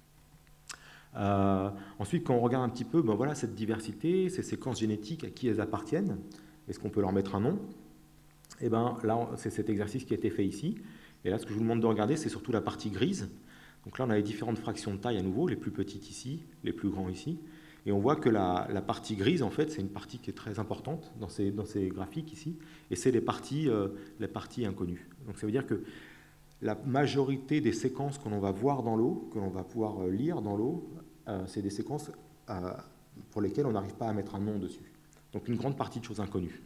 Euh, ensuite, quand on regarde un petit peu, ben voilà, cette diversité, ces séquences génétiques, à qui elles appartiennent, est-ce qu'on peut leur mettre un nom? Et ben là, c'est cet exercice qui a été fait ici. Et là, ce que je vous demande de regarder, c'est surtout la partie grise. Donc là, on a les différentes fractions de taille à nouveau, les plus petites ici, les plus grands ici. Et on voit que la, la partie grise, en fait, c'est une partie qui est très importante dans ces, dans ces graphiques ici. Et c'est les parties, euh, les parties inconnues. Donc ça veut dire que la majorité des séquences que l'on va voir dans l'eau, que l'on va pouvoir lire dans l'eau, euh, c'est des séquences euh, pour lesquelles on n'arrive pas à mettre un nom dessus. Donc une grande partie de choses inconnues.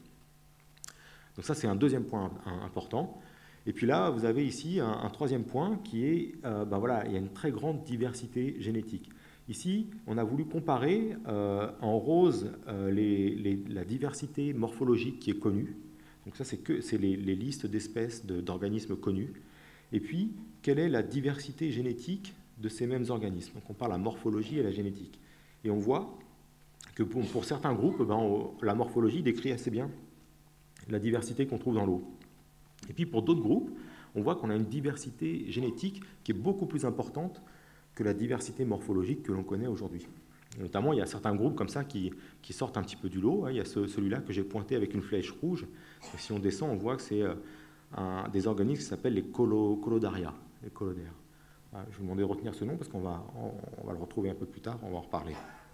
Donc ça, c'est un deuxième point important. Et puis là, vous avez ici un, un troisième point qui est, euh, ben voilà, il y a une très grande diversité génétique. Ici, on a voulu comparer euh, en rose euh, les, les, la diversité morphologique qui est connue. Donc ça, c'est que c'est les, les listes d'espèces d'organismes connus. Et puis, quelle est la diversité génétique de ces mêmes organismes? Donc on parle de la morphologie et la génétique. Et on voit que pour, pour certains groupes, ben, on, la morphologie décrit assez bien la diversité qu'on trouve dans l'eau. Et puis pour d'autres groupes, on voit qu'on a une diversité génétique qui est beaucoup plus importante que la diversité morphologique que l'on connaît aujourd'hui. Notamment, il y a certains groupes comme ça qui, qui sortent un petit peu du lot. Il y a ce, celui-là que j'ai pointé avec une flèche rouge. Et si on descend, on voit que c'est un, des organismes qui s'appellent les colo, colodaria, les colodaires. Je vous demandais de retenir ce nom parce qu'on va, on, on va le retrouver un peu plus tard, on va en reparler.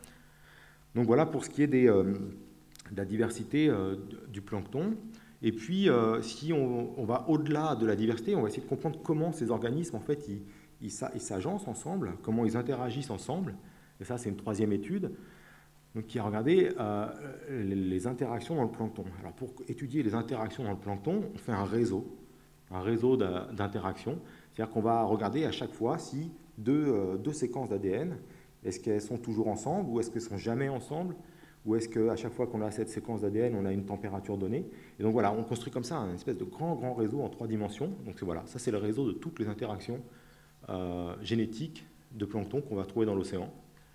Donc voilà pour ce qui est des, euh, de la diversité euh, du plancton. Et puis, euh, si on, on va au-delà de la diversité, on va essayer de comprendre comment ces organismes, en fait, ils, ils, ils s'agencent ensemble, comment ils interagissent ensemble. Et ça, c'est une troisième étude donc, qui a regardé euh, les, les interactions dans le plancton. Alors, pour étudier les interactions dans le plancton, on fait un réseau, un réseau d'interactions. C'est-à-dire qu'on va regarder à chaque fois si deux, euh, deux séquences d'A D N, est-ce qu'elles sont toujours ensemble ou est-ce qu'elles ne sont jamais ensemble, ou est-ce qu'à chaque fois qu'on a cette séquence d'A D N, on a une température donnée. Et donc voilà, on construit comme ça un espèce de grand, grand réseau en trois dimensions. Donc voilà, ça c'est le réseau de toutes les interactions euh, génétiques de plancton qu'on va trouver dans l'océan.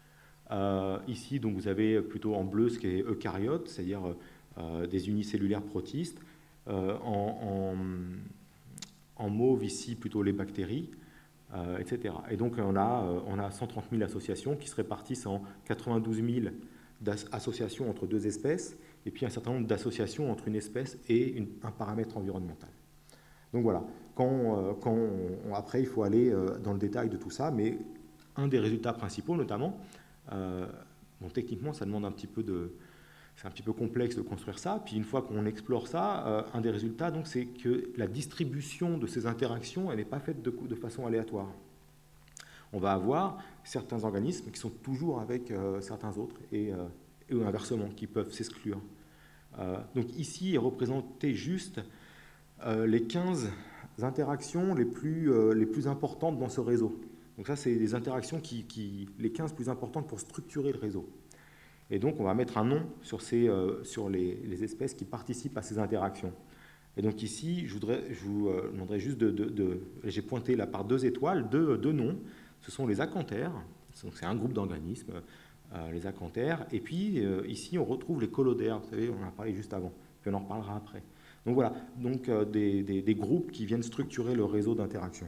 Euh, ici, donc, vous avez plutôt en bleu ce qui est eucaryote, c'est-à-dire euh, des unicellulaires protistes. Euh, en, en, en mauve, ici, plutôt les bactéries. euh, et cetera. Et donc on a, euh, on a cent trente mille associations qui se répartissent en quatre-vingt-douze mille associations entre deux espèces, et puis un certain nombre d'associations entre une espèce et une, un paramètre environnemental. Donc voilà, quand, euh, quand on, après il faut aller euh, dans le détail de tout ça, mais un des résultats principaux notamment, euh, bon, techniquement ça demande un petit peu de... C'est un petit peu complexe de construire ça, puis une fois qu'on explore ça, euh, un des résultats, donc, c'est que la distribution de ces interactions, elle n'est pas faite de, de façon aléatoire. On va avoir certains organismes qui sont toujours avec euh, certains autres, et, euh, et inversement, qui peuvent s'exclure. Euh, donc ici est représenté juste euh, les quinze interactions les plus, euh, les plus importantes dans ce réseau. Donc ça, c'est les interactions, qui, qui, les quinze plus importantes pour structurer le réseau. Et donc, on va mettre un nom sur, ces, euh, sur les, les espèces qui participent à ces interactions. Et donc ici, je, voudrais, je vous euh, demanderais juste de... de, de j'ai pointé là par deux étoiles, deux, deux noms. Ce sont les acanthères, c'est un groupe d'organismes, euh, les acanthères. Et puis, euh, ici, on retrouve les collodères. Vous savez, on en a parlé juste avant. Puis on en reparlera après. Donc voilà, donc, euh, des, des, des groupes qui viennent structurer le réseau d'interaction.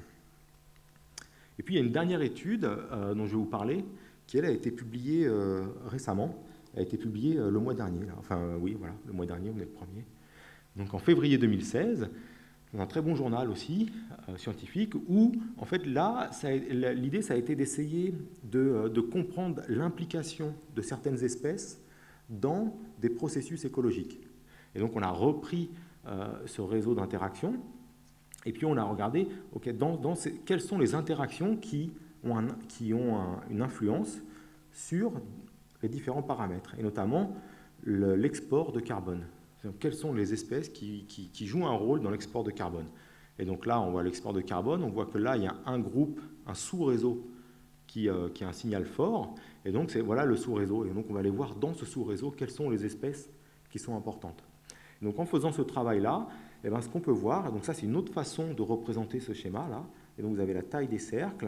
Et puis, il y a une dernière étude euh, dont je vais vous parler, qui, elle, a été publiée euh, récemment. Elle a été publiée euh, le mois dernier. Là. Enfin, euh, oui, voilà, le mois dernier, on est le premier. Donc, en février deux mille seize, dans un très bon journal aussi, euh, scientifique, où, en fait, là, l'idée, ça a été d'essayer de, euh, de comprendre l'implication de certaines espèces dans des processus écologiques. Et donc, on a repris euh, ce réseau d'interactions, et puis on a regardé, okay, dans, dans ces, quelles sont les interactions qui ont, un, qui ont un, une influence sur les différents paramètres, et notamment l'export de carbone. Donc, quelles sont les espèces qui, qui, qui jouent un rôle dans l'export de carbone. Et donc là, on voit l'export de carbone, on voit que là, il y a un groupe, un sous-réseau qui, euh, qui a un signal fort, et donc c'est voilà le sous-réseau. Et donc on va aller voir dans ce sous-réseau quelles sont les espèces qui sont importantes. Et donc en faisant ce travail-là, eh bien, ce qu'on peut voir, donc ça c'est une autre façon de représenter ce schéma-là, et donc vous avez la taille des cercles,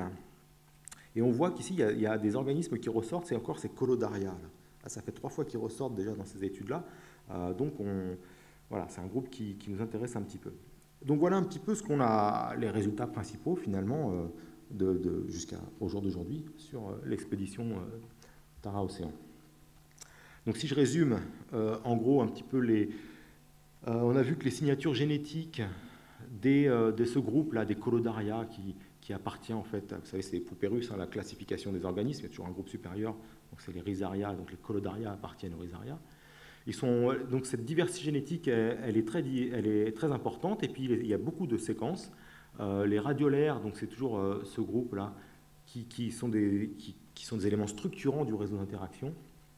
et on voit qu'ici, il, il y a des organismes qui ressortent, c'est encore ces colodaria. Là. Là, ça fait trois fois qu'ils ressortent déjà dans ces études-là. Euh, donc, on, voilà, c'est un groupe qui, qui nous intéresse un petit peu. Donc, voilà un petit peu ce qu'on a, les résultats principaux, finalement, euh, de, de, jusqu'au jour d'aujourd'hui, sur euh, l'expédition euh, Tara-Océan. Donc, si je résume, euh, en gros, un petit peu les... Euh, on a vu que les signatures génétiques des, euh, de ce groupe-là, des colodaria, qui... qui appartient en fait, vous savez, c'est les poupées russes, hein, la classification des organismes, il y a toujours un groupe supérieur, donc c'est les rhizaria, donc les colodaria appartiennent aux rhizaria. Ils sont, donc cette diversité génétique, elle, elle, est très, elle est très importante, et puis il y a beaucoup de séquences. Euh, les radiolaires, donc c'est toujours euh, ce groupe-là, qui, qui, sont des, qui, qui sont des éléments structurants du réseau d'interaction,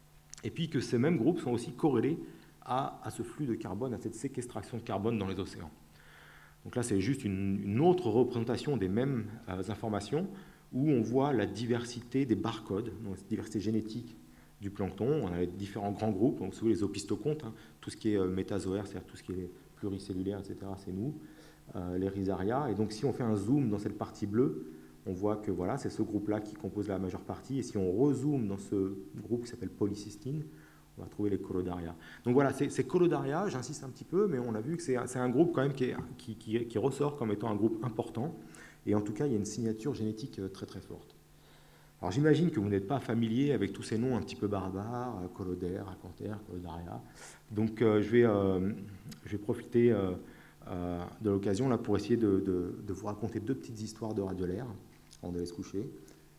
et puis que ces mêmes groupes sont aussi corrélés à, à ce flux de carbone, à cette séquestration de carbone dans les océans. Donc là, c'est juste une, une autre représentation des mêmes euh, informations où on voit la diversité des barcodes, donc la diversité génétique du plancton. On a les différents grands groupes, donc vous les opisthocondtes, hein, tout ce qui est euh, métazoaire, c'est-à-dire tout ce qui est pluricellulaire, et cetera, c'est nous, euh, les rhizaria. Et donc si on fait un zoom dans cette partie bleue, on voit que voilà, c'est ce groupe-là qui compose la majeure partie. Et si on rezoome dans ce groupe qui s'appelle polycystine, on va trouver les colodaria. Donc voilà, ces, ces colodaria, j'insiste un petit peu, mais on a vu que c'est un groupe quand même qui, est, qui, qui, qui ressort comme étant un groupe important. Et en tout cas, il y a une signature génétique très très forte. Alors j'imagine que vous n'êtes pas familier avec tous ces noms un petit peu barbares, colodaire, acanthère, colodaria. Donc euh, je, vais, euh, je vais profiter euh, euh, de l'occasion là pour essayer de, de, de vous raconter deux petites histoires de radiolaires avant d'aller se coucher,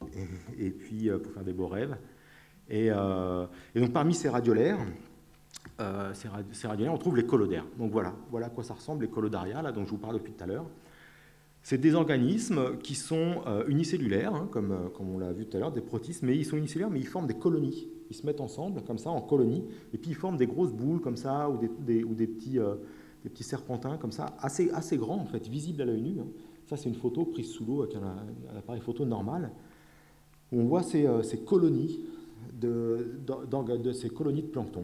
et, et puis euh, pour faire des beaux rêves. Et, euh, et donc parmi ces radiolaires, euh, ces, radi ces radiolaires, on trouve les colodaires. Donc voilà, voilà à quoi ça ressemble les colodaria, là dont je vous parle depuis tout à l'heure. C'est des organismes qui sont euh, unicellulaires, hein, comme, euh, comme on l'a vu tout à l'heure, des protistes, mais ils sont unicellulaires, mais ils forment des colonies. Ils se mettent ensemble, comme ça, en colonies, et puis ils forment des grosses boules, comme ça, ou des, des, ou des, petits, euh, des petits serpentins, comme ça, assez, assez grands, en fait, visibles à l'œil nu. Hein. Ça, c'est une photo prise sous l'eau avec un, un appareil photo normal, où on voit ces, euh, ces colonies de, de, de ces colonies de plancton.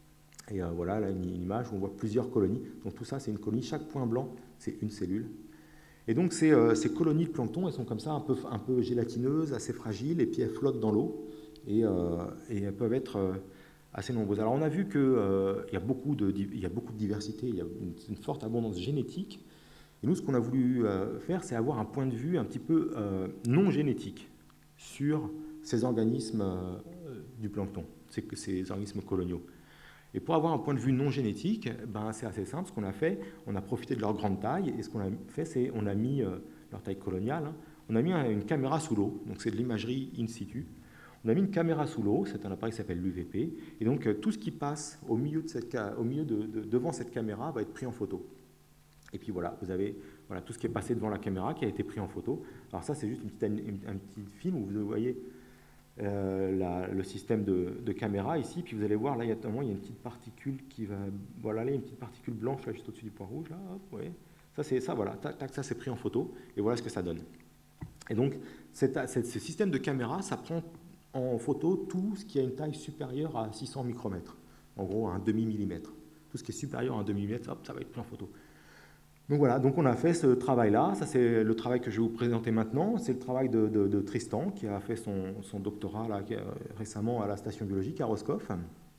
Et euh, voilà, là, une, une image où on voit plusieurs colonies. Donc tout ça, c'est une colonie. Chaque point blanc, c'est une cellule. Et donc ces, euh, ces colonies de plancton, elles sont comme ça, un peu, un peu gélatineuses, assez fragiles, et puis elles flottent dans l'eau, et, euh, et elles peuvent être euh, assez nombreuses. Alors on a vu qu'il euh, y, y a beaucoup de diversité, il y a une, une forte abondance génétique, Et nous, ce qu'on a voulu euh, faire, c'est avoir un point de vue un petit peu euh, non génétique sur ces organismes euh, du plancton, ces, ces organismes coloniaux. Et pour avoir un point de vue non génétique, ben, c'est assez simple. Ce qu'on a fait, on a profité de leur grande taille, et ce qu'on a fait, c'est on a mis euh, leur taille coloniale, hein, on a mis un, une caméra sous l'eau, donc c'est de l'imagerie in situ. On a mis une caméra sous l'eau, c'est un appareil qui s'appelle l'U V P, et donc euh, tout ce qui passe au milieu, de cette, au milieu de, de, devant cette caméra va être pris en photo. Et puis voilà, vous avez voilà, tout ce qui est passé devant la caméra qui a été pris en photo. Alors ça, c'est juste une petite, une, un petit film où vous voyez euh, la, le système de, de caméra ici, puis vous allez voir, là, il y a, il y a une petite particule qui va... Voilà, là, il y a une petite particule blanche, là, juste au-dessus du point rouge, là, hop, ouais. Ça, c'est ça, voilà, tac, tac, ça, c'est pris en photo, et voilà ce que ça donne. Et donc, cette, cette, ce système de caméra, ça prend en photo tout ce qui a une taille supérieure à six cents micromètres, en gros, à un demi-millimètre. Tout ce qui est supérieur à un demi-millimètre, hop, ça va être pris en photo. Donc voilà, donc on a fait ce travail-là, ça c'est le travail que je vais vous présenter maintenant, c'est le travail de, de, de Tristan qui a fait son, son doctorat là, récemment à la station biologique à Roscoff.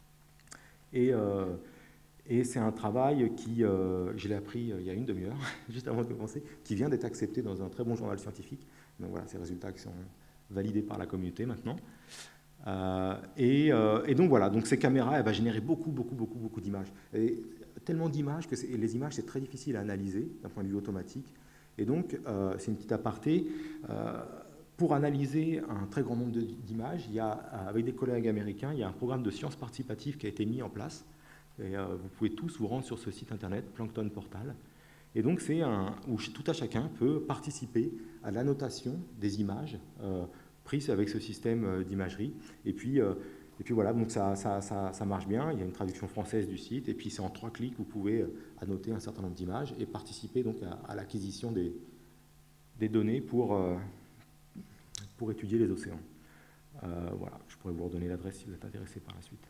Et, euh, et c'est un travail qui, euh, je l'ai appris il y a une demi-heure, juste avant de commencer, qui vient d'être accepté dans un très bon journal scientifique. Donc voilà, ces résultats qui sont validés par la communauté maintenant. Euh, et, euh, et donc voilà, donc ces caméras, elles vont générer beaucoup, beaucoup, beaucoup, beaucoup d'images. Et tellement d'images que et les images, c'est très difficile à analyser d'un point de vue automatique. Et donc, euh, c'est une petite aparté. Euh, pour analyser un très grand nombre d'images, il y a, avec des collègues américains, il y a un programme de sciences participatives qui a été mis en place. Et euh, vous pouvez tous vous rendre sur ce site internet, Plankton Portal. Et donc, c'est un où tout à chacun peut participer à l'annotation des images euh, prises avec ce système d'imagerie. Et puis, euh, Et puis voilà, donc ça, ça, ça, ça marche bien, il y a une traduction française du site, et puis c'est en trois clics, vous pouvez annoter un certain nombre d'images et participer donc à, à l'acquisition des, des données pour, euh, pour étudier les océans. Euh, voilà, je pourrais vous redonner l'adresse si vous êtes intéressé par la suite.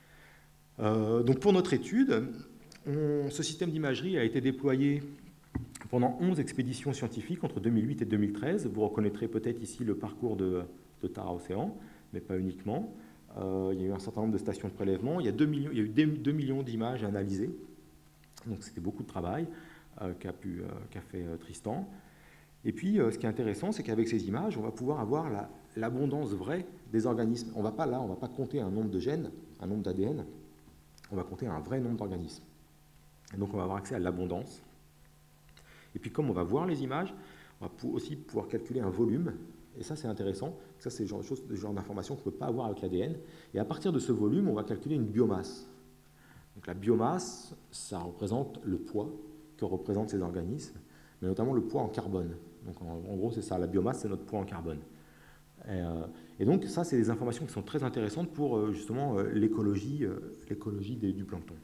Euh, donc pour notre étude, on, ce système d'imagerie a été déployé pendant onze expéditions scientifiques entre deux mille huit et deux mille treize. Vous reconnaîtrez peut-être ici le parcours de, de Tara Océan, mais pas uniquement. Euh, il y a eu un certain nombre de stations de prélèvement. Il y a, deux millions, il y a eu deux millions d'images analysées. Donc c'était beaucoup de travail euh, qu'a pu, euh, qu'a fait euh, Tristan. Et puis, euh, ce qui est intéressant, c'est qu'avec ces images, on va pouvoir avoir la, l'abondance vraie des organismes. On va pas là, on ne va pas compter un nombre de gènes, un nombre d'A D N. On va compter un vrai nombre d'organismes. Et donc, on va avoir accès à l'abondance. Et puis, comme on va voir les images, on va aussi pouvoir calculer un volume. Et ça, c'est intéressant. Ça, c'est le genre, le genre d'information qu'on ne peut pas avoir avec l'A D N. Et à partir de ce volume, on va calculer une biomasse. Donc la biomasse, ça représente le poids que représentent ces organismes, mais notamment le poids en carbone. Donc en, en gros, c'est ça. La biomasse, c'est notre poids en carbone. Et, euh, et donc ça, c'est des informations qui sont très intéressantes pour euh, justement euh, l'écologie, euh, l'écologie des, du plancton.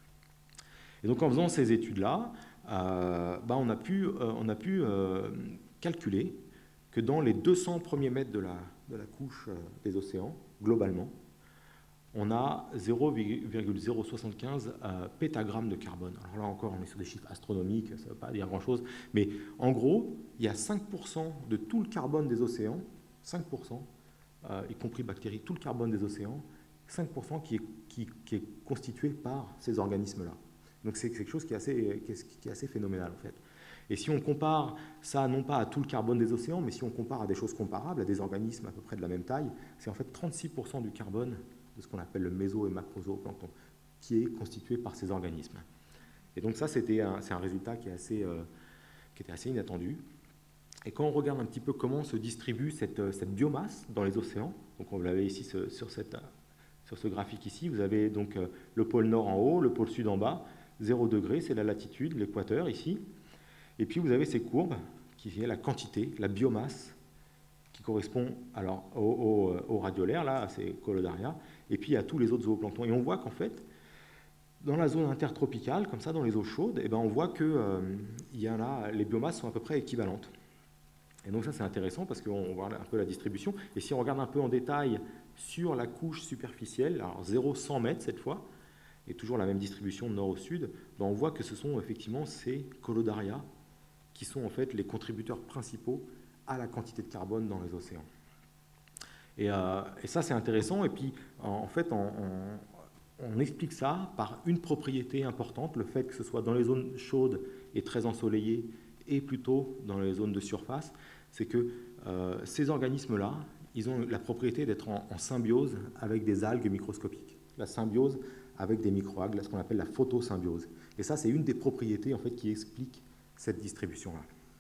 Et donc en faisant ces études-là, euh, bah, on a pu, euh, on a pu euh, calculer que dans les deux cents premiers mètres de la, de la couche euh, des océans, globalement, on a zéro virgule zéro soixante-quinze euh, pétagrammes de carbone. Alors là encore, on est sur des chiffres astronomiques, ça ne veut pas dire grand-chose, mais en gros, il y a cinq pour cent de tout le carbone des océans, cinq pour cent, euh, y compris bactéries, tout le carbone des océans, cinq pour cent qui est, qui, qui est constitué par ces organismes-là. Donc c'est quelque chose qui est, assez, qui, est, qui est assez phénoménal, en fait. Et si on compare ça, non pas à tout le carbone des océans, mais si on compare à des choses comparables, à des organismes à peu près de la même taille, c'est en fait trente-six pour cent du carbone de ce qu'on appelle le méso- et macrozooplancton, qui est constitué par ces organismes. Et donc ça, c'était un, c'est un résultat qui, est assez, euh, qui était assez inattendu. Et quand on regarde un petit peu comment se distribue cette, cette biomasse dans les océans, donc on l'avait ici ce, sur, cette, sur ce graphique ici, vous avez donc euh, le pôle nord en haut, le pôle sud en bas, zéro degré, c'est la latitude, l'équateur ici. Et puis vous avez ces courbes, qui est la quantité, la biomasse, qui correspond alors au, au, au radiolaire, là, c'est Colodaria, et puis à tous les autres zooplanctons. Et on voit qu'en fait, dans la zone intertropicale, comme ça, dans les eaux chaudes, eh ben, on voit que euh, y en a, les biomasses sont à peu près équivalentes. Et donc ça, c'est intéressant parce qu'on voit un peu la distribution. Et si on regarde un peu en détail sur la couche superficielle, alors zéro à cent mètres cette fois, et toujours la même distribution de nord au sud, ben, on voit que ce sont effectivement ces Colodaria qui sont en fait les contributeurs principaux à la quantité de carbone dans les océans. Et, euh, et ça, c'est intéressant. Et puis, en, en fait, on, on, on explique ça par une propriété importante, le fait que ce soit dans les zones chaudes et très ensoleillées et plutôt dans les zones de surface, c'est que euh, ces organismes-là, ils ont la propriété d'être en, en symbiose avec des algues microscopiques. La symbiose avec des microalgues, ce qu'on appelle la photosymbiose. Et ça, c'est une des propriétés en fait, qui explique cette distribution-là.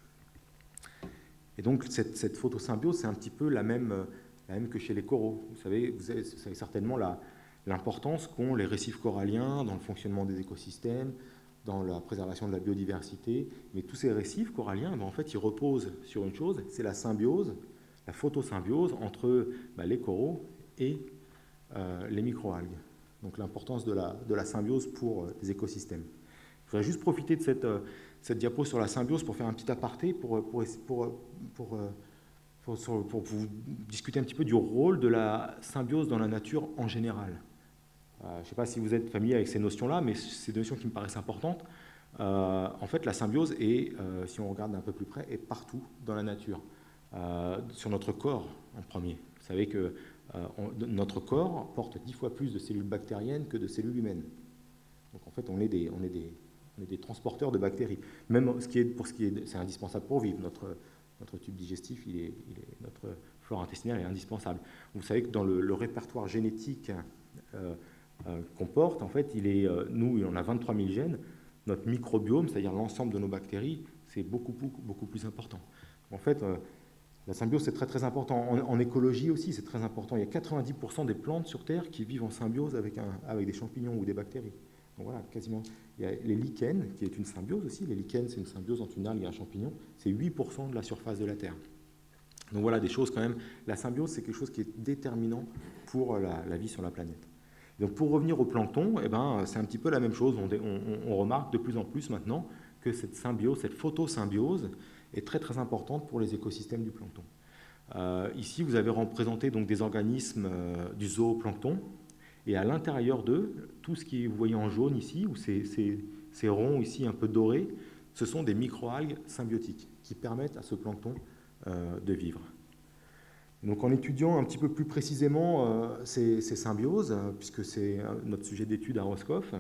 Et donc, cette, cette photosymbiose, c'est un petit peu la même, la même que chez les coraux. Vous savez, vous avez, vous savez certainement l'importance qu'ont les récifs coralliens dans le fonctionnement des écosystèmes, dans la préservation de la biodiversité. Mais tous ces récifs coralliens, ben, en fait, ils reposent sur une chose, c'est la symbiose, la photosymbiose entre ben, les coraux et euh, les microalgues. Donc l'importance de la, de la symbiose pour euh, les écosystèmes. Je voudrais juste profiter de cette, euh, cette diapo sur la symbiose pour faire un petit aparté, pour, pour, pour, pour, pour, pour, pour vous discuter un petit peu du rôle de la symbiose dans la nature en général. Euh, je ne sais pas si vous êtes familier avec ces notions-là, mais c'est des notions qui me paraissent importantes. Euh, en fait, la symbiose est, euh, si on regarde d'un peu plus près, est partout dans la nature. Euh, sur notre corps, en premier. Vous savez que euh, on, notre corps porte dix fois plus de cellules bactériennes que de cellules humaines. Donc en fait, on est des, on est des, on est des transporteurs de bactéries. Même ce qui est, pour ce qui est, c'est indispensable pour vivre. Notre, notre tube digestif, il est, il est, notre flore intestinale est indispensable. Vous savez que dans le, le répertoire génétique euh, euh, qu'on porte, en fait, il est, euh, nous, on a vingt-trois mille gènes. Notre microbiome, c'est-à-dire l'ensemble de nos bactéries, c'est beaucoup, beaucoup, beaucoup plus important. En fait, euh, la symbiose, c'est très, très important. En, en écologie aussi, c'est très important. Il y a quatre-vingt-dix pour cent des plantes sur Terre qui vivent en symbiose avec, un, avec des champignons ou des bactéries. Donc voilà, quasiment. Il y a les lichens, qui est une symbiose aussi. Les lichens, c'est une symbiose entre une algue et un champignon. C'est huit pour cent de la surface de la Terre. Donc voilà, des choses quand même. La symbiose, c'est quelque chose qui est déterminant pour la, la vie sur la planète. Donc pour revenir au plancton, eh ben, c'est un petit peu la même chose. On, on, on remarque de plus en plus maintenant que cette symbiose, cette photosymbiose, est très très importante pour les écosystèmes du plancton. Euh, ici, vous avez représenté donc, des organismes euh, du zooplancton, et à l'intérieur d'eux, tout ce que vous voyez en jaune ici, ou ces, ces, ces ronds ici un peu dorés, ce sont des microalgues symbiotiques qui permettent à ce plancton euh, de vivre. Donc en étudiant un petit peu plus précisément euh, ces, ces symbioses, euh, puisque c'est euh, notre sujet d'étude à Roscoff,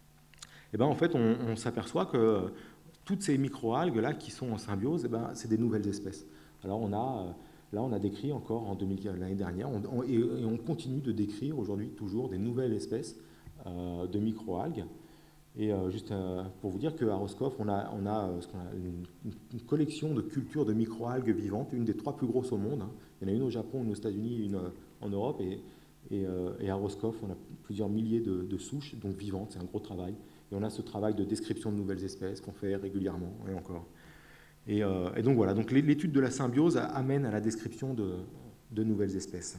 eh ben, en fait, on, on s'aperçoit que toutes ces microalgues-là qui sont en symbiose, eh ben, c'est des nouvelles espèces. Alors on a, là, on a décrit encore en l'année dernière, on, on, et, et on continue de décrire aujourd'hui toujours des nouvelles espèces euh, de microalgues. Et euh, juste euh, pour vous dire qu'à Roscoff, on a, on a, ce qu'on a une, une collection de cultures de microalgues vivantes, une des trois plus grosses au monde. Hein. Il y en a une au Japon, une aux États-Unis, une en Europe. Et, et, euh, et à Roscoff, on a plusieurs milliers de, de souches, donc vivantes, c'est un gros travail. Et on a ce travail de description de nouvelles espèces qu'on fait régulièrement, et encore. Et, euh, et donc voilà, donc l'étude de la symbiose amène à la description de, de nouvelles espèces.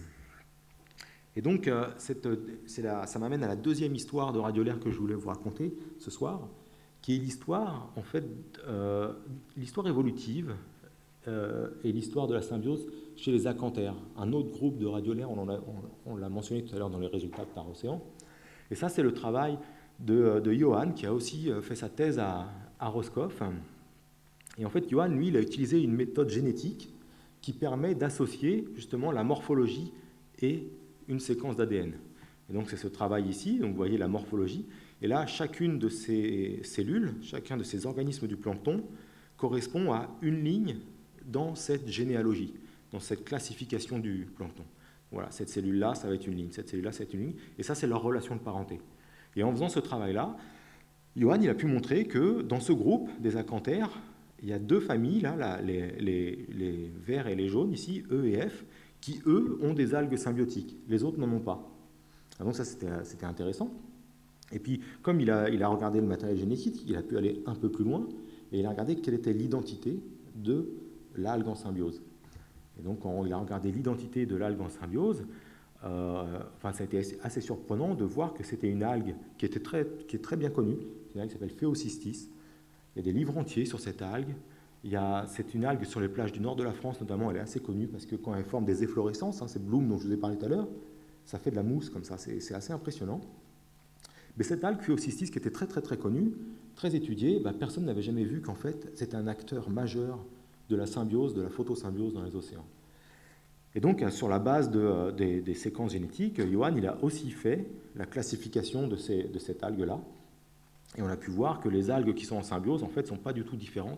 Et donc, euh, cette, la, ça m'amène à la deuxième histoire de radiolaire que je voulais vous raconter ce soir, qui est l'histoire, en fait, euh, l'histoire évolutive euh, et l'histoire de la symbiose chez les acanthaires, un autre groupe de radiolaires, on l'a on, on mentionné tout à l'heure dans les résultats de Par Océan. Et ça, c'est le travail de, de Johan, qui a aussi fait sa thèse à, à Roscoff. Et en fait, Johan, lui, il a utilisé une méthode génétique qui permet d'associer justement la morphologie et une séquence d'A D N. Et donc, c'est ce travail ici, donc vous voyez la morphologie. Et là, chacune de ces cellules, chacun de ces organismes du plancton correspond à une ligne dans cette généalogie, dans cette classification du plancton. Voilà, cette cellule-là, ça va être une ligne, cette cellule-là, ça va être une ligne. Et ça, c'est leur relation de parenté. Et en faisant ce travail-là, Johan il a pu montrer que dans ce groupe des acanthaires, il y a deux familles, là, là, les, les, les verts et les jaunes, ici, E et F, qui, eux, ont des algues symbiotiques. Les autres n'en ont pas. Ah, donc ça, c'était intéressant. Et puis, comme il a, il a regardé le matériel génétique, il a pu aller un peu plus loin, et il a regardé quelle était l'identité de l'algue en symbiose. Et donc, quand il a regardé l'identité de l'algue en symbiose, euh, enfin, ça a été assez, assez surprenant de voir que c'était une algue qui, était très, qui est très bien connue. C'est une algue qui s'appelle Phéocystis. Il y a des livres entiers sur cette algue. C'est une algue sur les plages du nord de la France, notamment, elle est assez connue parce que quand elle forme des efflorescences, hein, ces blooms dont je vous ai parlé tout à l'heure, ça fait de la mousse comme ça, c'est assez impressionnant. Mais cette algue Phéocystis, qui était très très très connue, très étudiée, bah, personne n'avait jamais vu qu'en fait, c'était un acteur majeur de la symbiose, de la photosymbiose dans les océans. Et donc, sur la base de, des, des séquences génétiques, Johan il a aussi fait la classification de, ces, de cette algue-là. Et on a pu voir que les algues qui sont en symbiose, en fait, ne sont pas du tout différentes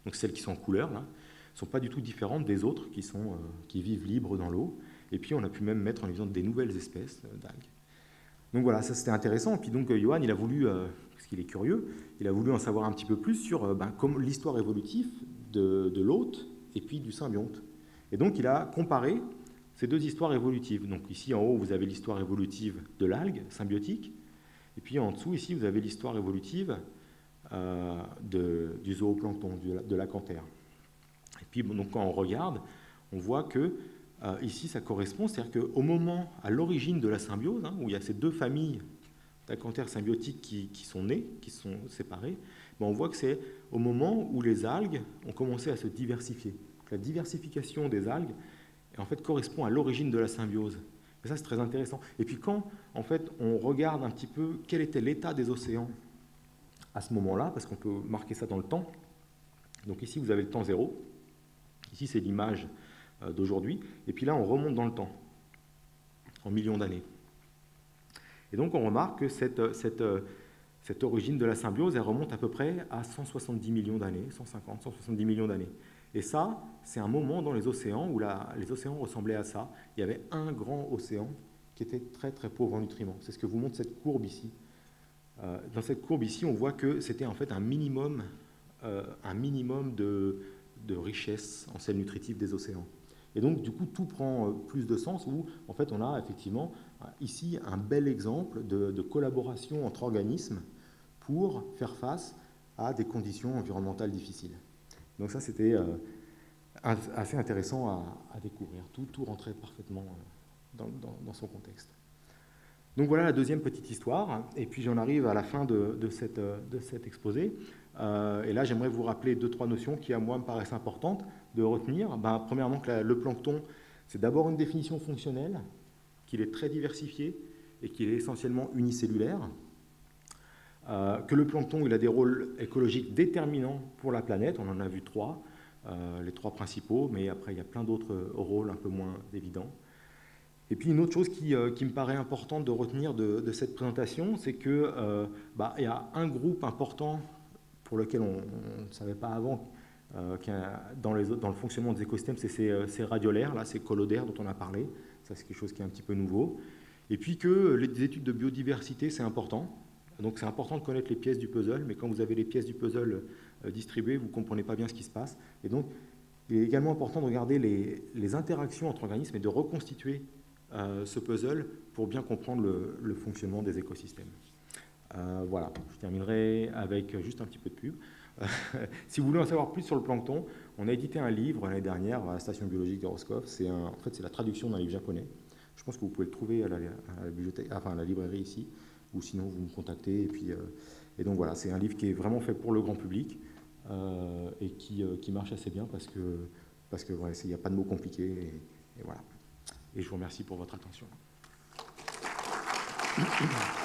donc celles qui sont en couleur, là, ne sont pas du tout différentes des autres qui, sont, euh, qui vivent libres dans l'eau. Et puis on a pu même mettre en évidence des nouvelles espèces euh, d'algues. Donc voilà, ça c'était intéressant. Et puis donc Johan, il a voulu, euh, parce qu'il est curieux, il a voulu en savoir un petit peu plus sur euh, ben, comme l'histoire évolutive de, de l'hôte et puis du symbionte. Et donc il a comparé ces deux histoires évolutives. Donc ici en haut, vous avez l'histoire évolutive de l'algue symbiotique, et puis en dessous, ici, vous avez l'histoire évolutive euh, de, du zooplancton, du, de l'acanthère. Et puis bon, donc, quand on regarde, on voit que euh, ici, ça correspond, c'est-à-dire qu'au moment, à l'origine de la symbiose, hein, où il y a ces deux familles d'acanthères symbiotiques qui, qui sont nées, qui sont séparées, ben, on voit que c'est au moment où les algues ont commencé à se diversifier. Donc, la diversification des algues en fait, correspond à l'origine de la symbiose. Et ça, c'est très intéressant. Et puis quand, en fait, on regarde un petit peu quel était l'état des océans à ce moment-là, parce qu'on peut marquer ça dans le temps. Donc ici, vous avez le temps zéro. Ici, c'est l'image d'aujourd'hui. Et puis là, on remonte dans le temps, en millions d'années. Et donc, on remarque que cette, cette, cette origine de la symbiose, elle remonte à peu près à cent soixante-dix millions d'années, cent cinquante, cent soixante-dix millions d'années. Et ça, c'est un moment dans les océans où la, les océans ressemblaient à ça. Il y avait un grand océan qui était très très pauvre en nutriments. C'est ce que vous montre cette courbe ici. Euh, dans cette courbe ici, on voit que c'était en fait un minimum, euh, un minimum de, de richesse en sels nutritifs des océans. Et donc, du coup, tout prend plus de sens où, en fait, on a effectivement ici un bel exemple de, de collaboration entre organismes pour faire face à des conditions environnementales difficiles. Donc ça, c'était euh, assez intéressant à, à découvrir. Tout, tout rentrait parfaitement dans, dans, dans son contexte. Donc voilà la deuxième petite histoire. Et puis j'en arrive à la fin de, de, cette, de cet exposé. Euh, et là, j'aimerais vous rappeler deux, trois notions qui, à moi, me paraissent importantes de retenir. Ben, premièrement, que la, le plancton, c'est d'abord une définition fonctionnelle, qu'il est très diversifié et qu'il est essentiellement unicellulaire. Euh, que le plancton, il a des rôles écologiques déterminants pour la planète. On en a vu trois, euh, les trois principaux, mais après, il y a plein d'autres rôles un peu moins évidents. Et puis, une autre chose qui, euh, qui me paraît importante de retenir de, de cette présentation, c'est qu'il euh, bah, y a un groupe important pour lequel on ne savait pas avant, euh, dans, les, dans le fonctionnement des écosystèmes, c'est ces, ces radiolaires, là, ces collodaires dont on a parlé. Ça, c'est quelque chose qui est un petit peu nouveau. Et puis que les études de biodiversité, c'est important. Donc c'est important de connaître les pièces du puzzle, mais quand vous avez les pièces du puzzle euh, distribuées, vous ne comprenez pas bien ce qui se passe. Et donc, il est également important de regarder les, les interactions entre organismes et de reconstituer euh, ce puzzle pour bien comprendre le, le fonctionnement des écosystèmes. Euh, voilà, je terminerai avec juste un petit peu de pub. Si vous voulez en savoir plus sur le plancton, on a édité un livre l'année dernière à la station biologique de Roscoff. C'est en fait, c'est la traduction d'un livre japonais. Je pense que vous pouvez le trouver à la, à la, bibliothèque, enfin, à la librairie ici, ou sinon vous me contactez. Et, puis, euh, et donc voilà, c'est un livre qui est vraiment fait pour le grand public euh, et qui, euh, qui marche assez bien parce que parce que ouais, il n'y a pas de mots compliqués. Et, et voilà. Et je vous remercie pour votre attention.